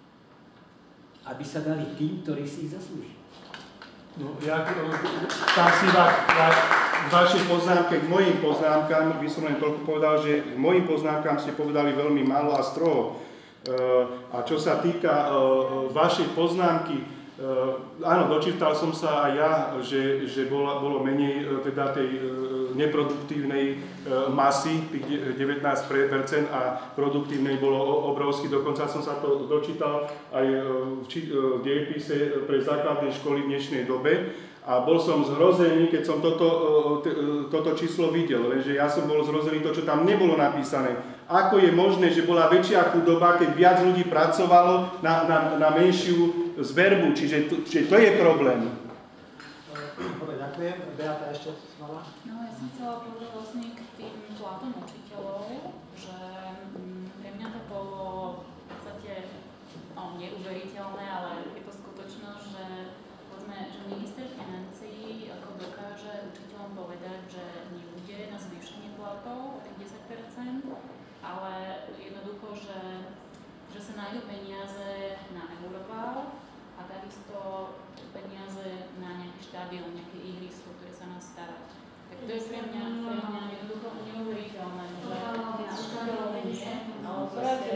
aby sa dali tým, ktorí si ich zaslúžia. No, tam si vaše poznámke k mojim poznámkam, by som len toľko povedal, že k mojim poznámkam ste povedali veľmi málo a stroho. A čo sa týka vašej poznámky, áno, dočítal som sa aj ja, že bolo menej teda tej neproduktívnej masy, tých 19% a produktívnej bolo obrovsky. Dokonca som sa to dočítal aj v dejepise pre základné školy v dnešnej dobe. A bol som zhrozený, keď som toto číslo videl, lenže ja som bol zhrozený to, čo tam nebolo napísané. Ako je možné, že bola väčšia chudoba, keď viac ľudí pracovalo na menšiu zberbu, čiže to je problém. Dobre, ďakujem. Beata ešte mala? No, ja som chcela povedať vlastne k tým platom učiteľov, že pre mňa to bolo v podstate neuveriteľné, ale je to skutočnosť, že minister financií ako dokáže učiteľom povedať, že nebude na zvýšenie platov 10%, ale jednoducho, že sa nájdú peniaze na Euroval a takisto peniaze na nejaký štadión, nejaké ihrisko, ktoré sa má starať. Tak to je pre mňa jednoducho neuveriteľné, že učiteľov nie, ale proste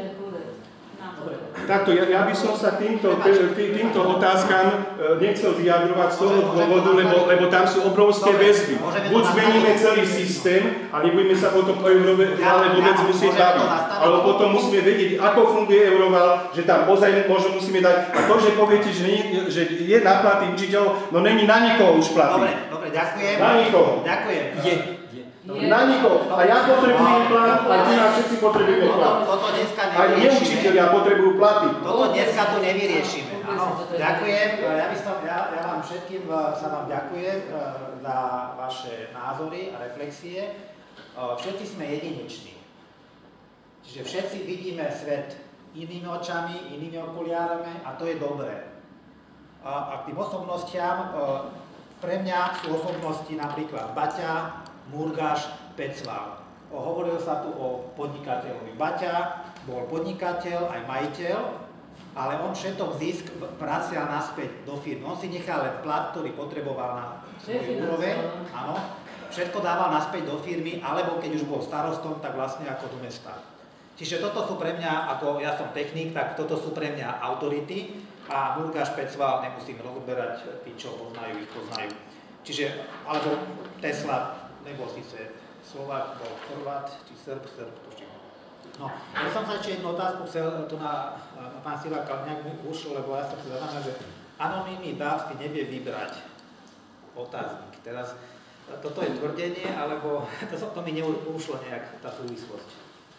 Takto, ja by som sa týmto otázkam nechcel vyjadrovať z toho dôvodu, lebo tam sú obrovské väzby. Buď zmeníme celý systém a nebudeme sa potom o Eurovale vôbec musieť baviť. Ale potom musíme vedieť, ako funguje Euroval, že tam ozaj možno musíme dať. A to, že poviete, že je na platy učiteľov, no není na nikoho už platy. Dobre, ďakujem. Na nikoho. Ďakujem. Je. Na nikoho. A ja potrebujem plat, a ty nás všetci potrebujeme plat. Toto dneska Aj neučiteľia potrebujú platy. Toto dneska tu nevyriešime. Áno, ďakujem. Ja vám všetkým sa vám ďakujem za vaše názory a reflexie. Všetci sme jedineční. Čiže všetci vidíme svet inými očami, inými okuliárami a to je dobré. A k tým osobnostiam, pre mňa sú osobnosti napríklad Baťa, Murgáš, Pecval. Hovorilo sa tu o podnikateľovi. Baťa bol podnikateľ, aj majiteľ, ale on všetok zisk vracial naspäť do firmy. On si nechal len plat, ktorý potreboval na svoj úroveň. Áno, všetko dával naspäť do firmy, alebo keď už bol starostom, tak vlastne ako do mesta. Čiže toto sú pre mňa, ako ja som technik, tak toto sú pre mňa autority a Murgáš, Pecval nemusím rozoberať, tí, čo poznajú, ich poznajú. Čiže, alebo Tesla, nebol síce Slovák, bol Chorvát, či Srb, tuším. No, ja som sa ešte jednu otázku chcel tu na pán Sila Kalňák mi ušlo, lebo ja som si zaznamenal, že anonymný dáv si nevie vybrať otáznik. Teraz, toto je tvrdenie, alebo to mi neušlo nejak tá súvislosť.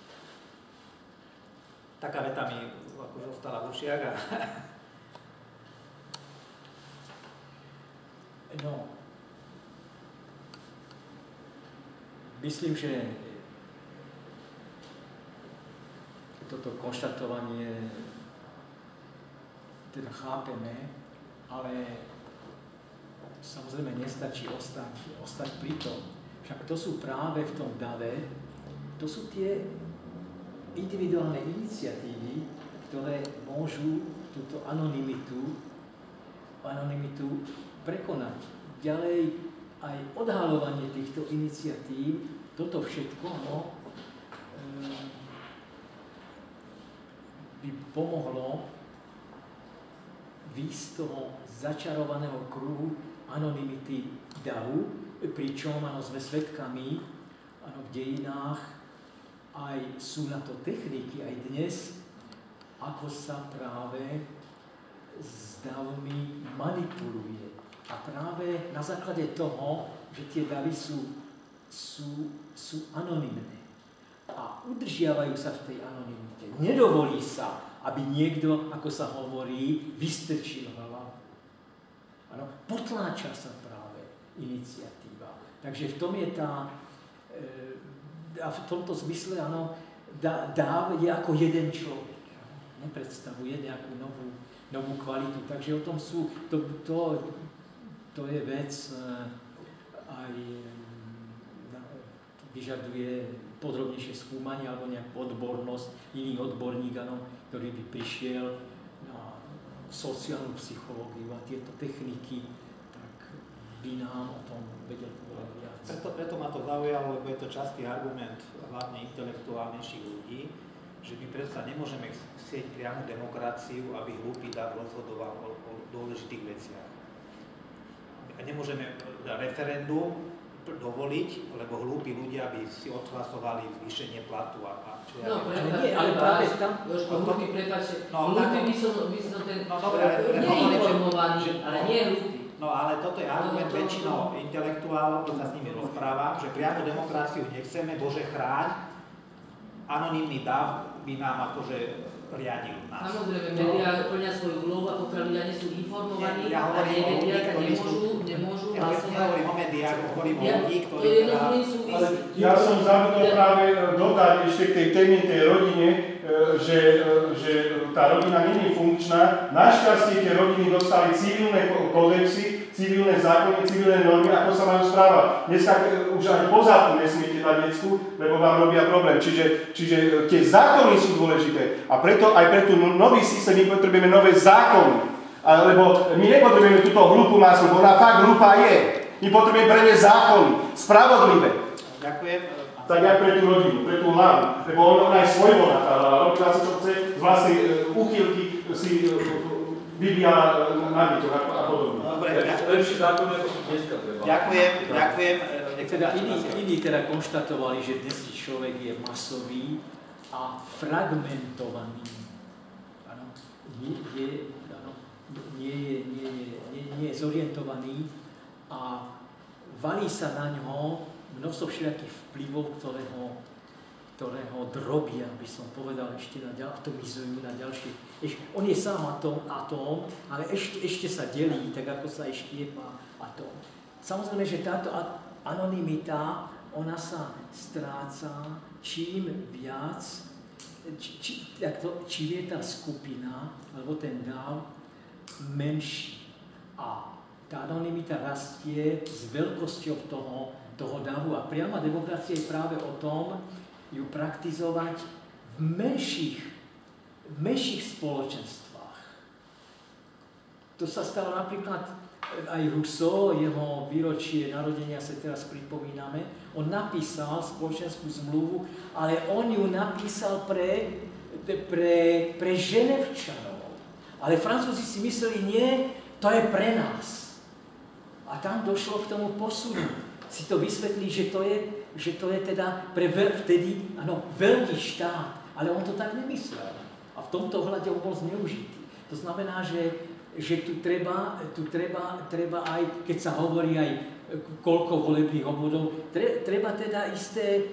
Taká veta mi akože ostala v ušiach a... No, myslím, že toto konštatovanie teda chápeme, ale samozrejme nestačí ostať pri tom. Však to sú práve v tom dave, to sú tie individuálne iniciatívy, ktoré môžu túto anonymitu prekonať. Ďalej aj odhaľovanie týchto iniciatív, toto všetko by pomohlo výjsť z toho začarovaného kruhu anonymity davu, pričom sme svedkami v dejinách, aj sú na to techniky, aj dnes, ako sa práve s davmi manipuluje. A práve na základe toho, že tie davy sú anonymné a udržiavajú sa v tej anonymite. Nedovolí sa, aby niekto, ako sa hovorí, vystrčil hlavu. Potláča sa práve iniciatíva. Takže v tom je tá... A v tomto zmysle, áno, dáv je ako jeden človek. Nepredstavuje nejakú novú kvalitu. Takže o tom sú, to je vec, aj vyžaduje podrobnejšie skúmanie alebo nejakú odbornosť, iný odborník, áno, ktorý by prišiel na sociálnu psychológiu a tieto techniky, tak by nám o tom vedel povedať viac. Preto ma to zaujalo, lebo je to častý argument hlavne intelektuálnejších ľudí, že my predsa nemôžeme chcieť priamu demokraciu, aby hlúpy dav rozhodoval o dôležitých veciach. Nemôžeme referendum dovoliť, lebo hlúpi ľudia by si odhlasovali zvýšenie platu a čo ja viem. Ale práve tam... Jožko, prepáčte, hlúpi by som ten neinformovaný, ale nie hlúpi. No ale toto je argument väčšinou intelektuálov, keď sa s nimi rozprávam, že priamu demokraciu nechceme, Bože chráň, anonymný dav by nám akože riadil nás. Samozrejme, médiá plnia svoju úlohu a pokiaľ ľudia nie sú informovaní a nevedia, tak nemôžu hlasovať. Ja hovorím o médiách, hovorím o ľudí, ktorí... Ja som zabudol práve dodať ešte k tej téme, tej rodine, že tá rodina nie je funkčná. Našťastie tie rodiny dostali civilné kodexy, civilné zákony, civilné normy, ako sa majú správať. Dneska už ani pozadku nesmiete dať decku, lebo vám robia problém. Čiže tie zákony sú dôležité. A preto aj pre tú nový systém my potrebujeme nové zákony. Lebo my nepotrebujeme túto hlúpu masu, bo ona fakt hlúpa je. My potrebujeme pre ne zákony, spravodlivé. Ďakujem. Tak aj pre tú rodinu, pre tú hlavu. Lebo ona aj svojvoľná, robila si čo chce, z vlastnej úchylky si vyvíjala na deťoch a podobne. Lepší zákon, ako sú dneska treba. Ďakujem. Teda iní teda konštatovali, že dnes človek je masový a fragmentovaný. Áno, nie je zorientovaný a valí sa na ňo množstvo všelijakých vplyvov, ktorého drobia, by som povedal, ešte atomizujú na ďalšie. On je sám atóm, ale ešte sa delí, tak ako sa aj štiepa atóm. Samozrejme, že táto anonymita, ona sa stráca čím viac, čím je tá skupina, alebo ten dáv menší. A tá anonymita rastie s veľkosťou toho davu. A priama demokracia je práve o tom, ju praktizovať v menších spoločenstvách. To sa stalo napríklad aj Rousseau, jeho výročie narodenia sa teraz pripomíname. On napísal spoločenskú zmluvu, ale on ju napísal pre Ženevčanov. Ale Francúzi si mysleli, nie, to je pre nás. A tam došlo k tomu posunu. Si to vysvetlí, že to je teda pre vtedy veľký štát, ale on to tak nemyslel. A v tomto ohľade on bol zneužitý. To znamená, že tu treba aj, keď sa hovorí aj koľko volebných obvodov, treba teda isté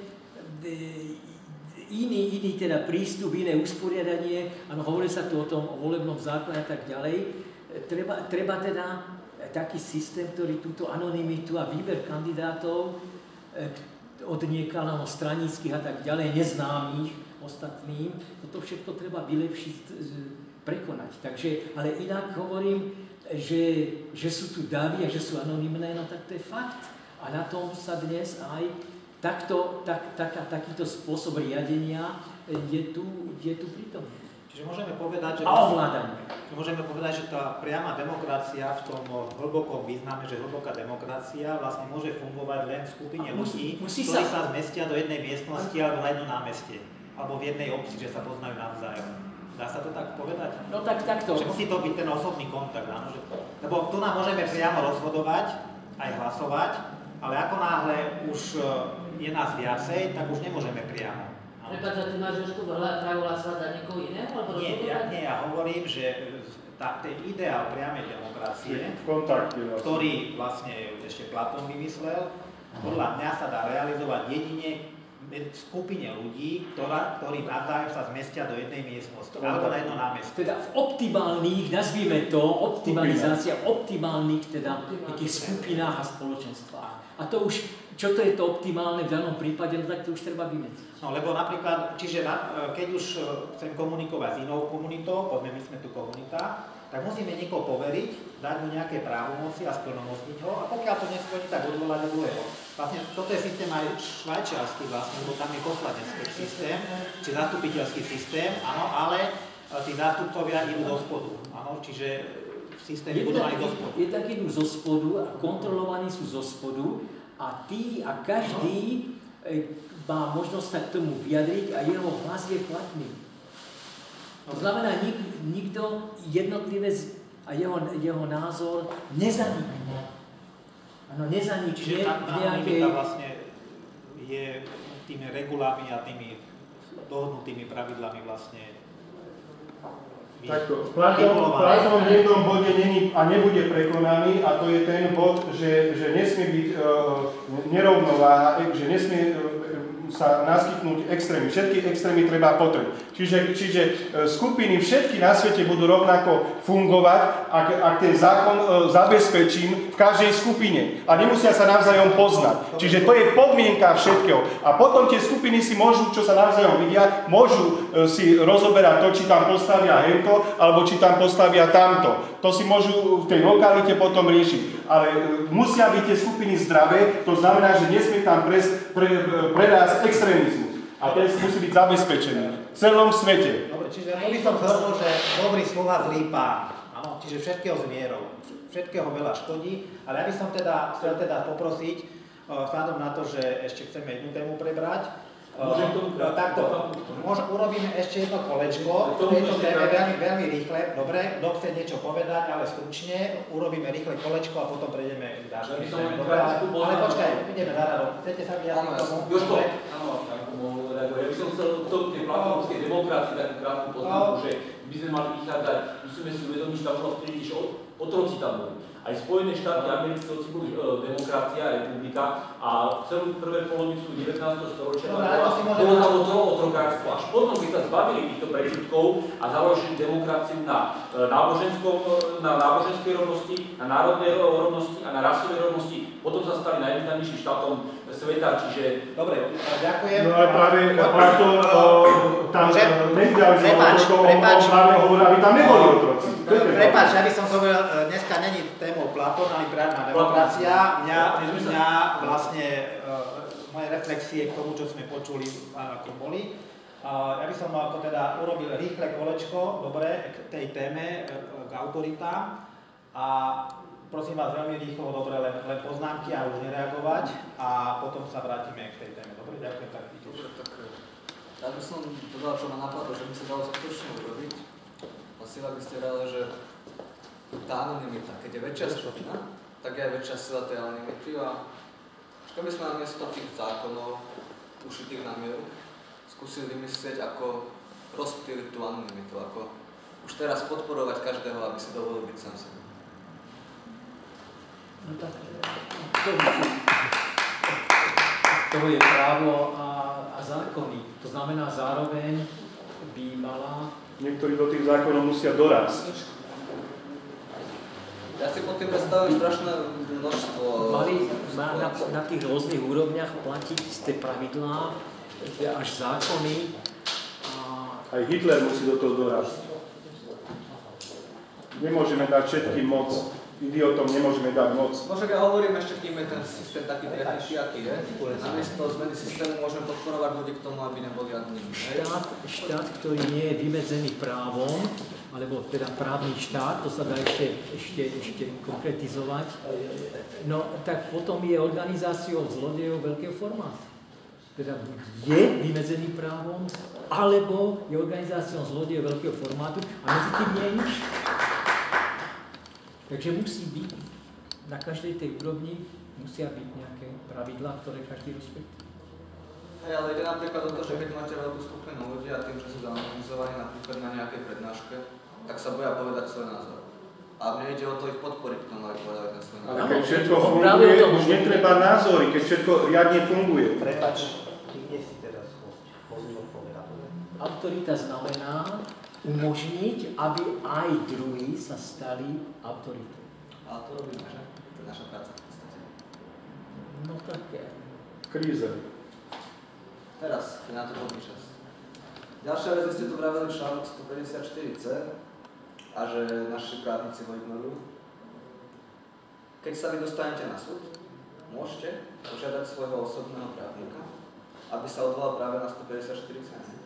iný teda prístup, iné usporiadanie, hovorí sa tu o tom, o volebnom zákone a tak ďalej. Treba teda taký systém, ktorý túto anonymitu a výber kandidátov od niekoho straníckych a tak ďalej, neznámych ostatným, toto všetko treba vylepšiť, prekonať. Takže, ale inak hovorím, že sú tu davy a že sú anonymné, no tak to je fakt. A na tom sa dnes aj takýto spôsob riadenia je tu prítomný. Čiže môžeme povedať, že tá priama demokracia v tom hlbokom význame, že hlboká demokracia vlastne môže fungovať len v skupine ľudí, ktorí sa zmestia do jednej miestnosti alebo na jedno námestie, alebo v jednej obci, že sa poznajú navzájom. Dá sa to tak povedať? No takto. Že musí to byť ten osobný kontakt, áno? Lebo tu nám môžeme priamo rozhodovať, aj hlasovať, ale ako náhle už je nás viacej, tak už nemôžeme priamo. Prepáč, ty máš ešte právo hlasovať za niekoho iného? Nie, ja hovorím, že ten ideál priamej demokracie, ktorý vlastne ešte Platón vymyslel, podľa mňa sa dá realizovať jedine v skupine ľudí, ktorí navzájom sa zmestia do jednej miestnosti, alebo na jedno námestie. Teda v optimálnych, nazvime to, optimalizácia optimálnych teda takých skupinách a spoločenstvách. A to už, čo to je to optimálne v danom prípade, no tak to už treba vymedziť. No lebo napríklad, keď už chcem komunikovať s inou komunitou, poďme, my sme tu komunita, tak musíme niekoho poveriť, dať mu nejaké právomoci a splnomocniť ho, a pokiaľ to nesplní, tak odvolať druhého. Vlastne toto je systém aj švajčiarsky vlastne, lebo tam je poslanecký systém, či zastupiteľský systém, áno, ale tí zástupcovia idú do spodu, áno, čiže systém budovaný do spodu. Jednak idú zo spodu a kontrolovaní sú zo spodu a každý má možnosť sa k tomu vyjadriť a jeho hlas je platný. To znamená, nikto jednotlivec a jeho názor nezanikne. Áno, nezanikne v nejakej... vlastne je tými regulami a tými dohodnutými pravidlami vlastne... Takto, Platón v jednom bode není a nebude prekonaný, a to je ten bod, že nesmie byť nerovnováha, že nesmie sa naskytnúť extrémy. Všetky extrémy treba potrieť. Čiže skupiny všetky na svete budú rovnako fungovať, ak ten zákon zabezpečím v každej skupine. A nemusia sa navzájom poznať. Čiže to je podmienka všetkého. A potom tie skupiny si môžu, čo sa navzájom vidia, môžu si rozoberať to, či tam postavia hento, alebo či tam postavia tamto. To si môžu v tej lokalite potom riešiť. Ale musia byť tie skupiny zdravé, to znamená, že nesmie tam prerásť extrémizmus. A ten musí byť zabezpečený v celom svete. Dobre, čiže by som zhrnul, že dobrý sluha, zlý pán. Áno, čiže všetkého s mierou. Všetkého veľa škodí, ale ja by som chcel poprosiť, vzhľadom na to, že ešte chceme jednu tému prebrať, urobíme ešte jedno kolečko, to je to veľmi rýchle, dobre, kto chce niečo povedať, ale stručne, urobíme rýchle kolečko a potom prejdeme k ďalším témam. Ale počkaj, ideme na rado, chcete sa vyjadriť k tomu? Jožko, áno, ja by som chcel k tej platónovskej demokracii takú krátku poznámku, že by sme mali vychádzať, musíme si uvedomiť, že tam bolo vtedy, že otroci tam boli. Aj Spojené štáty americké, hoci boli demokracia, republika a celú prvú polovicu 19. storočia bolo tam otrokárstvo. Až potom, keď sa zbavili týchto predsudkov a založili demokraciu na náboženskej rovnosti, na národnej rovnosti a na rasovej rovnosti, potom sa stali najvýznamnejším štátom sveta, čiže... Dobre, ďakujem. No a práve Platón tam nevidali, že práve hovoril, aby tam neboli otroci. Prepáč, ja by som hovoril, dneska není témou Platón, ale právna demokracia. Mňa vlastne moje reflexie k tomu, čo sme počuli, ako boli. Ja by som ako teda urobil rýchle kolečko, dobre, k tej téme, k autoritám. A prosím vás veľmi rýchlo, dobre, len poznámky a už nereagovať a potom sa vrátime k tej téme. Dobre, ďakujem, tak vidíte. Dobre, tak ja by som dodal, čo ma napadlo, že by sa dalo skutočne urobiť. Sila by ste rada, že tá anonimita, keď je väčšia skupina, tak je väčšia sila tej anonimity a keby sme namiesto tých zákonov ušitých na mieru skúsili vymyslieť, ako rozptýliť tú anonimitu, ako už teraz podporovať každého, aby si dovolil byť sám sebou. No tak, to je právo a zákony. To znamená, zároveň by mala... Niektorí do tých zákonov musia dorásť. Ja si pod tým predstavujem strašné množstvo... Mali na tých rôznych úrovniach platiť isté pravidlá, až zákony. Aj Hitler musí do toho dorásť. Nemôžeme dať všetkým moc. Idiotom nemôžeme dať moc. Možno keď hovorím, ešte kým je ten systém taký priaznejší, aký je, namiesto zmeny systému môžeme podporovať ľudí k tomu, aby neboli anonimní. Štát, ktorý nie je vymedzený právom, alebo teda právny štát, to sa dá ešte konkretizovať, no tak potom je organizáciou zlodejov veľkého formátu. Teda je vymedzený právom, alebo je organizáciou zlodejov veľkého formátu a medzi tým nie je nič. Takže musí byť, na každej tej úrovni musia byť nejaké pravidlá, ktoré každý respektuje. Hej, ale ide napríklad o to, že keď máte veľkú skupinu ľudí a tým, že sú zanonimizovaní napríklad na nejakej prednáške, tak sa boja povedať svoj názor. A mne ide o to ich podporiť k tomu, aby povedali ten svoj názor. Ale keď všetko funguje, už netreba názory, keď všetko riadne funguje. Prepáč, kde si teraz odpovedal? Autorita znamená umožniť, aby aj druhí sa stali autoritou. Ale to robíme, že? To je naša práca v podstate. No tak je. V kríze. Teraz je na to dobrý čas. Ďalšia vec, ste tu vraveli článok 154c a že naši právnici ho ignorujú. Keď sa vy dostanete na súd, môžete požiadať svojho osobného právnika, aby sa odvolal práve na 154c.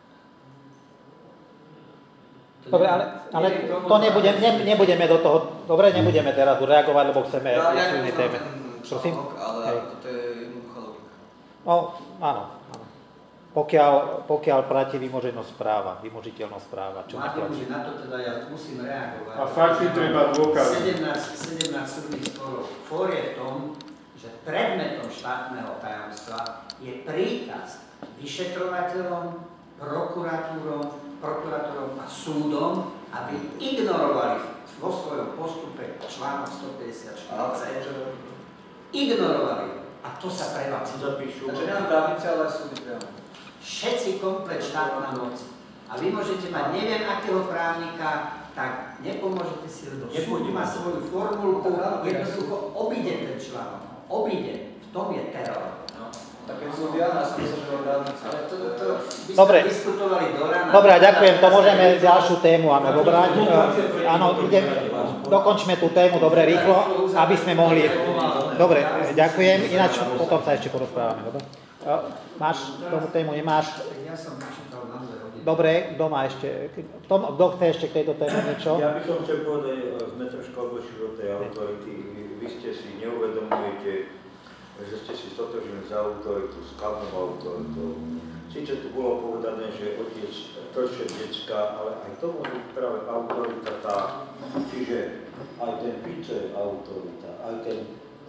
Dobre, ale to nebudeme do toho, dobre, nebudeme teraz reagovať, lebo chceme iné téme. Prosím? Ale toto je jednoduchá logika. No, áno. Pokiaľ platí vymoženosť práva, vymožiteľnosť práva, čo neplatí. Na to teda ja musím reagovať. A fakty treba dôkazať. 17 súdnych sporov. Fór je v tom, že predmetom štátneho tajomstva je príkaz vyšetrovateľom, prokurátorom a súdom, aby ignorovali vo svojom postupe článok 154. Ignorovali. A to sa prevádza. Takže nemám právnice, ale súdy priamo. Všetci komplet štátna moc. A vy môžete mať neviem akého právnika, tak nepomôžete si, lebo súd má svoju formulku, jednoducho obíde ten článok. Obíde. V tom je teror. Tak keď sú Diana, som sa, že mám právnice. Ale to by Dobre. sme diskutovali do rána. Dobre, ďakujem, to môžeme ďalšiu tému, áno, dobrať. Áno, dokončme tú tému, dobre, rýchlo, aby sme mohli... Dobre, ďakujem, ináč potom sa ešte porozprávame, dobre? Máš tomu tému, nemáš? Ja som načítal na 2 hodiny. Dobre, kto má ešte, kto chce ešte k tejto téme niečo? Ja by som chcel povedať, sme troška odbočili od tej autority. Vy ste si neuvedomujete, že ste si stotožili za autoritu, s kladnou autoritou. Sice tu bolo povedané, že otec trošie detská, ale aj to môže byť práve autorita tá, čiže aj ten Fico je autorita, aj ten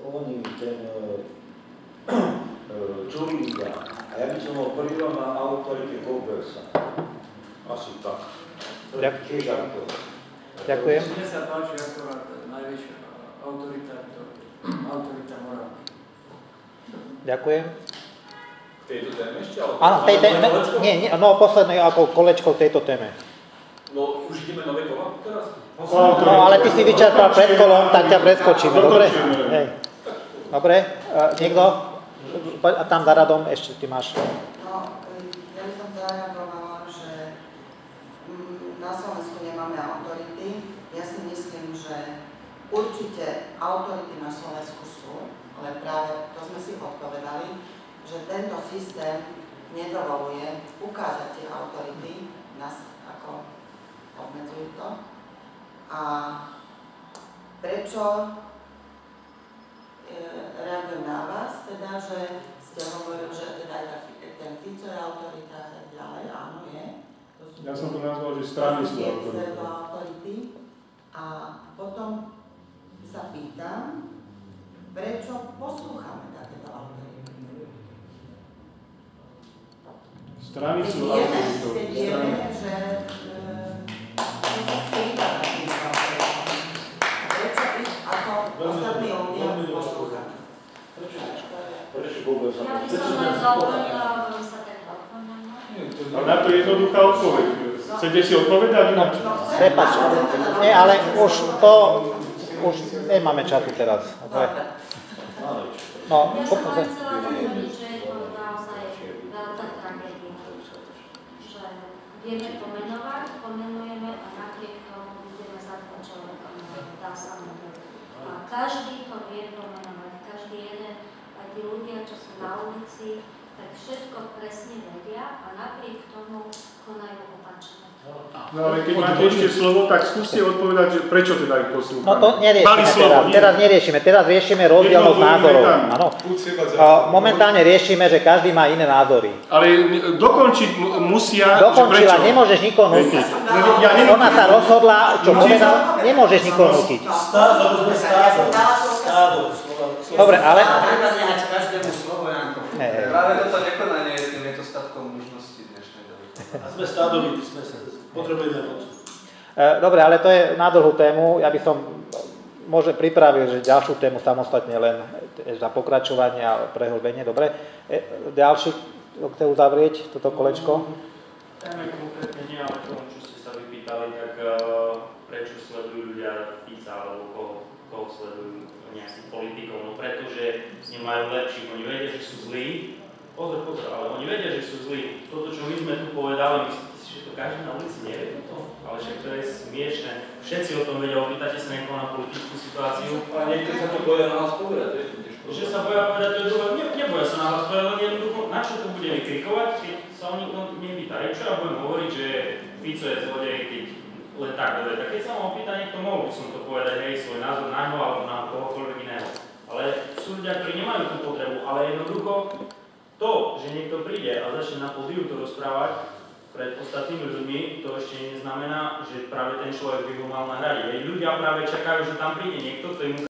Čurínka. A ja by som ho pridal na autorite Goebbelsa. Asi tak. To je tiež autor. Ďakujem. Mne sa páči akorát najväčšia autorita morálky. Ďakujem. K tejto téme ešte? Áno, v tej téme, nie, no posledné ako kolečko v tejto téme. No, už ideme nové kola teraz? No, ale ty si vyčerpal pred kolom, tak ťa preskočíme, dobre? Hej. Dobre, niekto? A tam za radom ešte ty máš. No, ja by som zareagovala, že na Slovensku nemáme autority. Ja si myslím, že určite autority na Slovensku sú, ale práve to sme si odpovedali, že tento systém nedovoluje ukázať tie autority, nás ako obmedzujú to. A prečo reagujem na vás, teda, že ste hovorili, že teda aj ten Fico je autorita a tak ďalej, áno je. Ja som to nazval, že strany sú autority. A potom sa pýtam, prečo poslúchame takéto autority? Strany sú autoritou. Keď vieme, že sa skrýva na tým autoritom. Prečo ich ako ostatní ľudia poslúchame? Prečo vôbec? Ja by som len dovolila, aby sa tak odpovedala. Ale na to je jednoduchá odpoveď. Chcete si odpovedať? Prepáč, nie, ale už to, už nemáme čatu teraz. No, ja som len chcela povedať, že je to naozaj veľká tragédia. Že vieme pomenovať, pomenujeme a napriek tomu ideme za tým človekom, dá sa mu. A každý to vie pomenovať, každý jeden, aj tí ľudia, čo sú na ulici, tak všetko presne vedia a napriek tomu konajú opačne. No ale keď máte ešte slovo, tak skúste odpovedať, že prečo teda ich poslúchame. No to neriešime teraz. Teraz neriešime. Teraz riešime rozdielnosť názorov. Áno. Momentálne riešime, že každý má iné názory. Ale dokončiť musia, dokončila, že prečo? Nemôžeš nikoho nútiť. Ona sa rozhodla, čo povedal, nemôžeš nikoho nútiť. Dobre, ale... Treba nehať každému slovo, Janko. Práve toto nekonanie je s tým nedostatkom mužnosti dnešnej doby. A sme stádovití, potrebujeme moc. Dobre, ale to je na dlhú tému. Ja by som pripravil, že ďalšiu tému samostatne len za pokračovanie a prehlbenie. Dobre. Ďalší, chce uzavrieť toto kolečko? Téme konkrétne nie, ale tomu, čo ste sa vypýtali, tak prečo sledujú ľudia Fica alebo koho sledujú nejakých politikov? No pretože nemajú lepších, oni vedia, že sú zlí. Pozor, ale oni vedia, že sú zlí. Toto, čo my sme tu povedali, myslíte si, že to každý na ulici nevie to? Ale však to je smiešné. Všetci o tom vedia, opýtate sa niekoho na politickú situáciu. A niektorí sa to boja na nás povedať, že sa boja povedať, to je druhé. Neboja sa na vás povedať, len jednoducho, na čo tu budeme krikovať, keď sa o nikto nepýta. Čo ja budem hovoriť, že Fico je zlodej, keď len tak dobre. Tak keď sa ma opýta niekto, mohol by som to povedať, hej, svoj názor na ňo alebo na kohokoľvek iného. Ale sú ľudia, ktorí nemajú tú potrebu, ale jednoducho to, že niekto príde a začne na pódiu to rozprávať pred ostatnými ľuďmi, to ešte neznamená, že práve ten človek by ho mal nahradiť. Ľudia práve čakajú, že tam príde niekto, kto im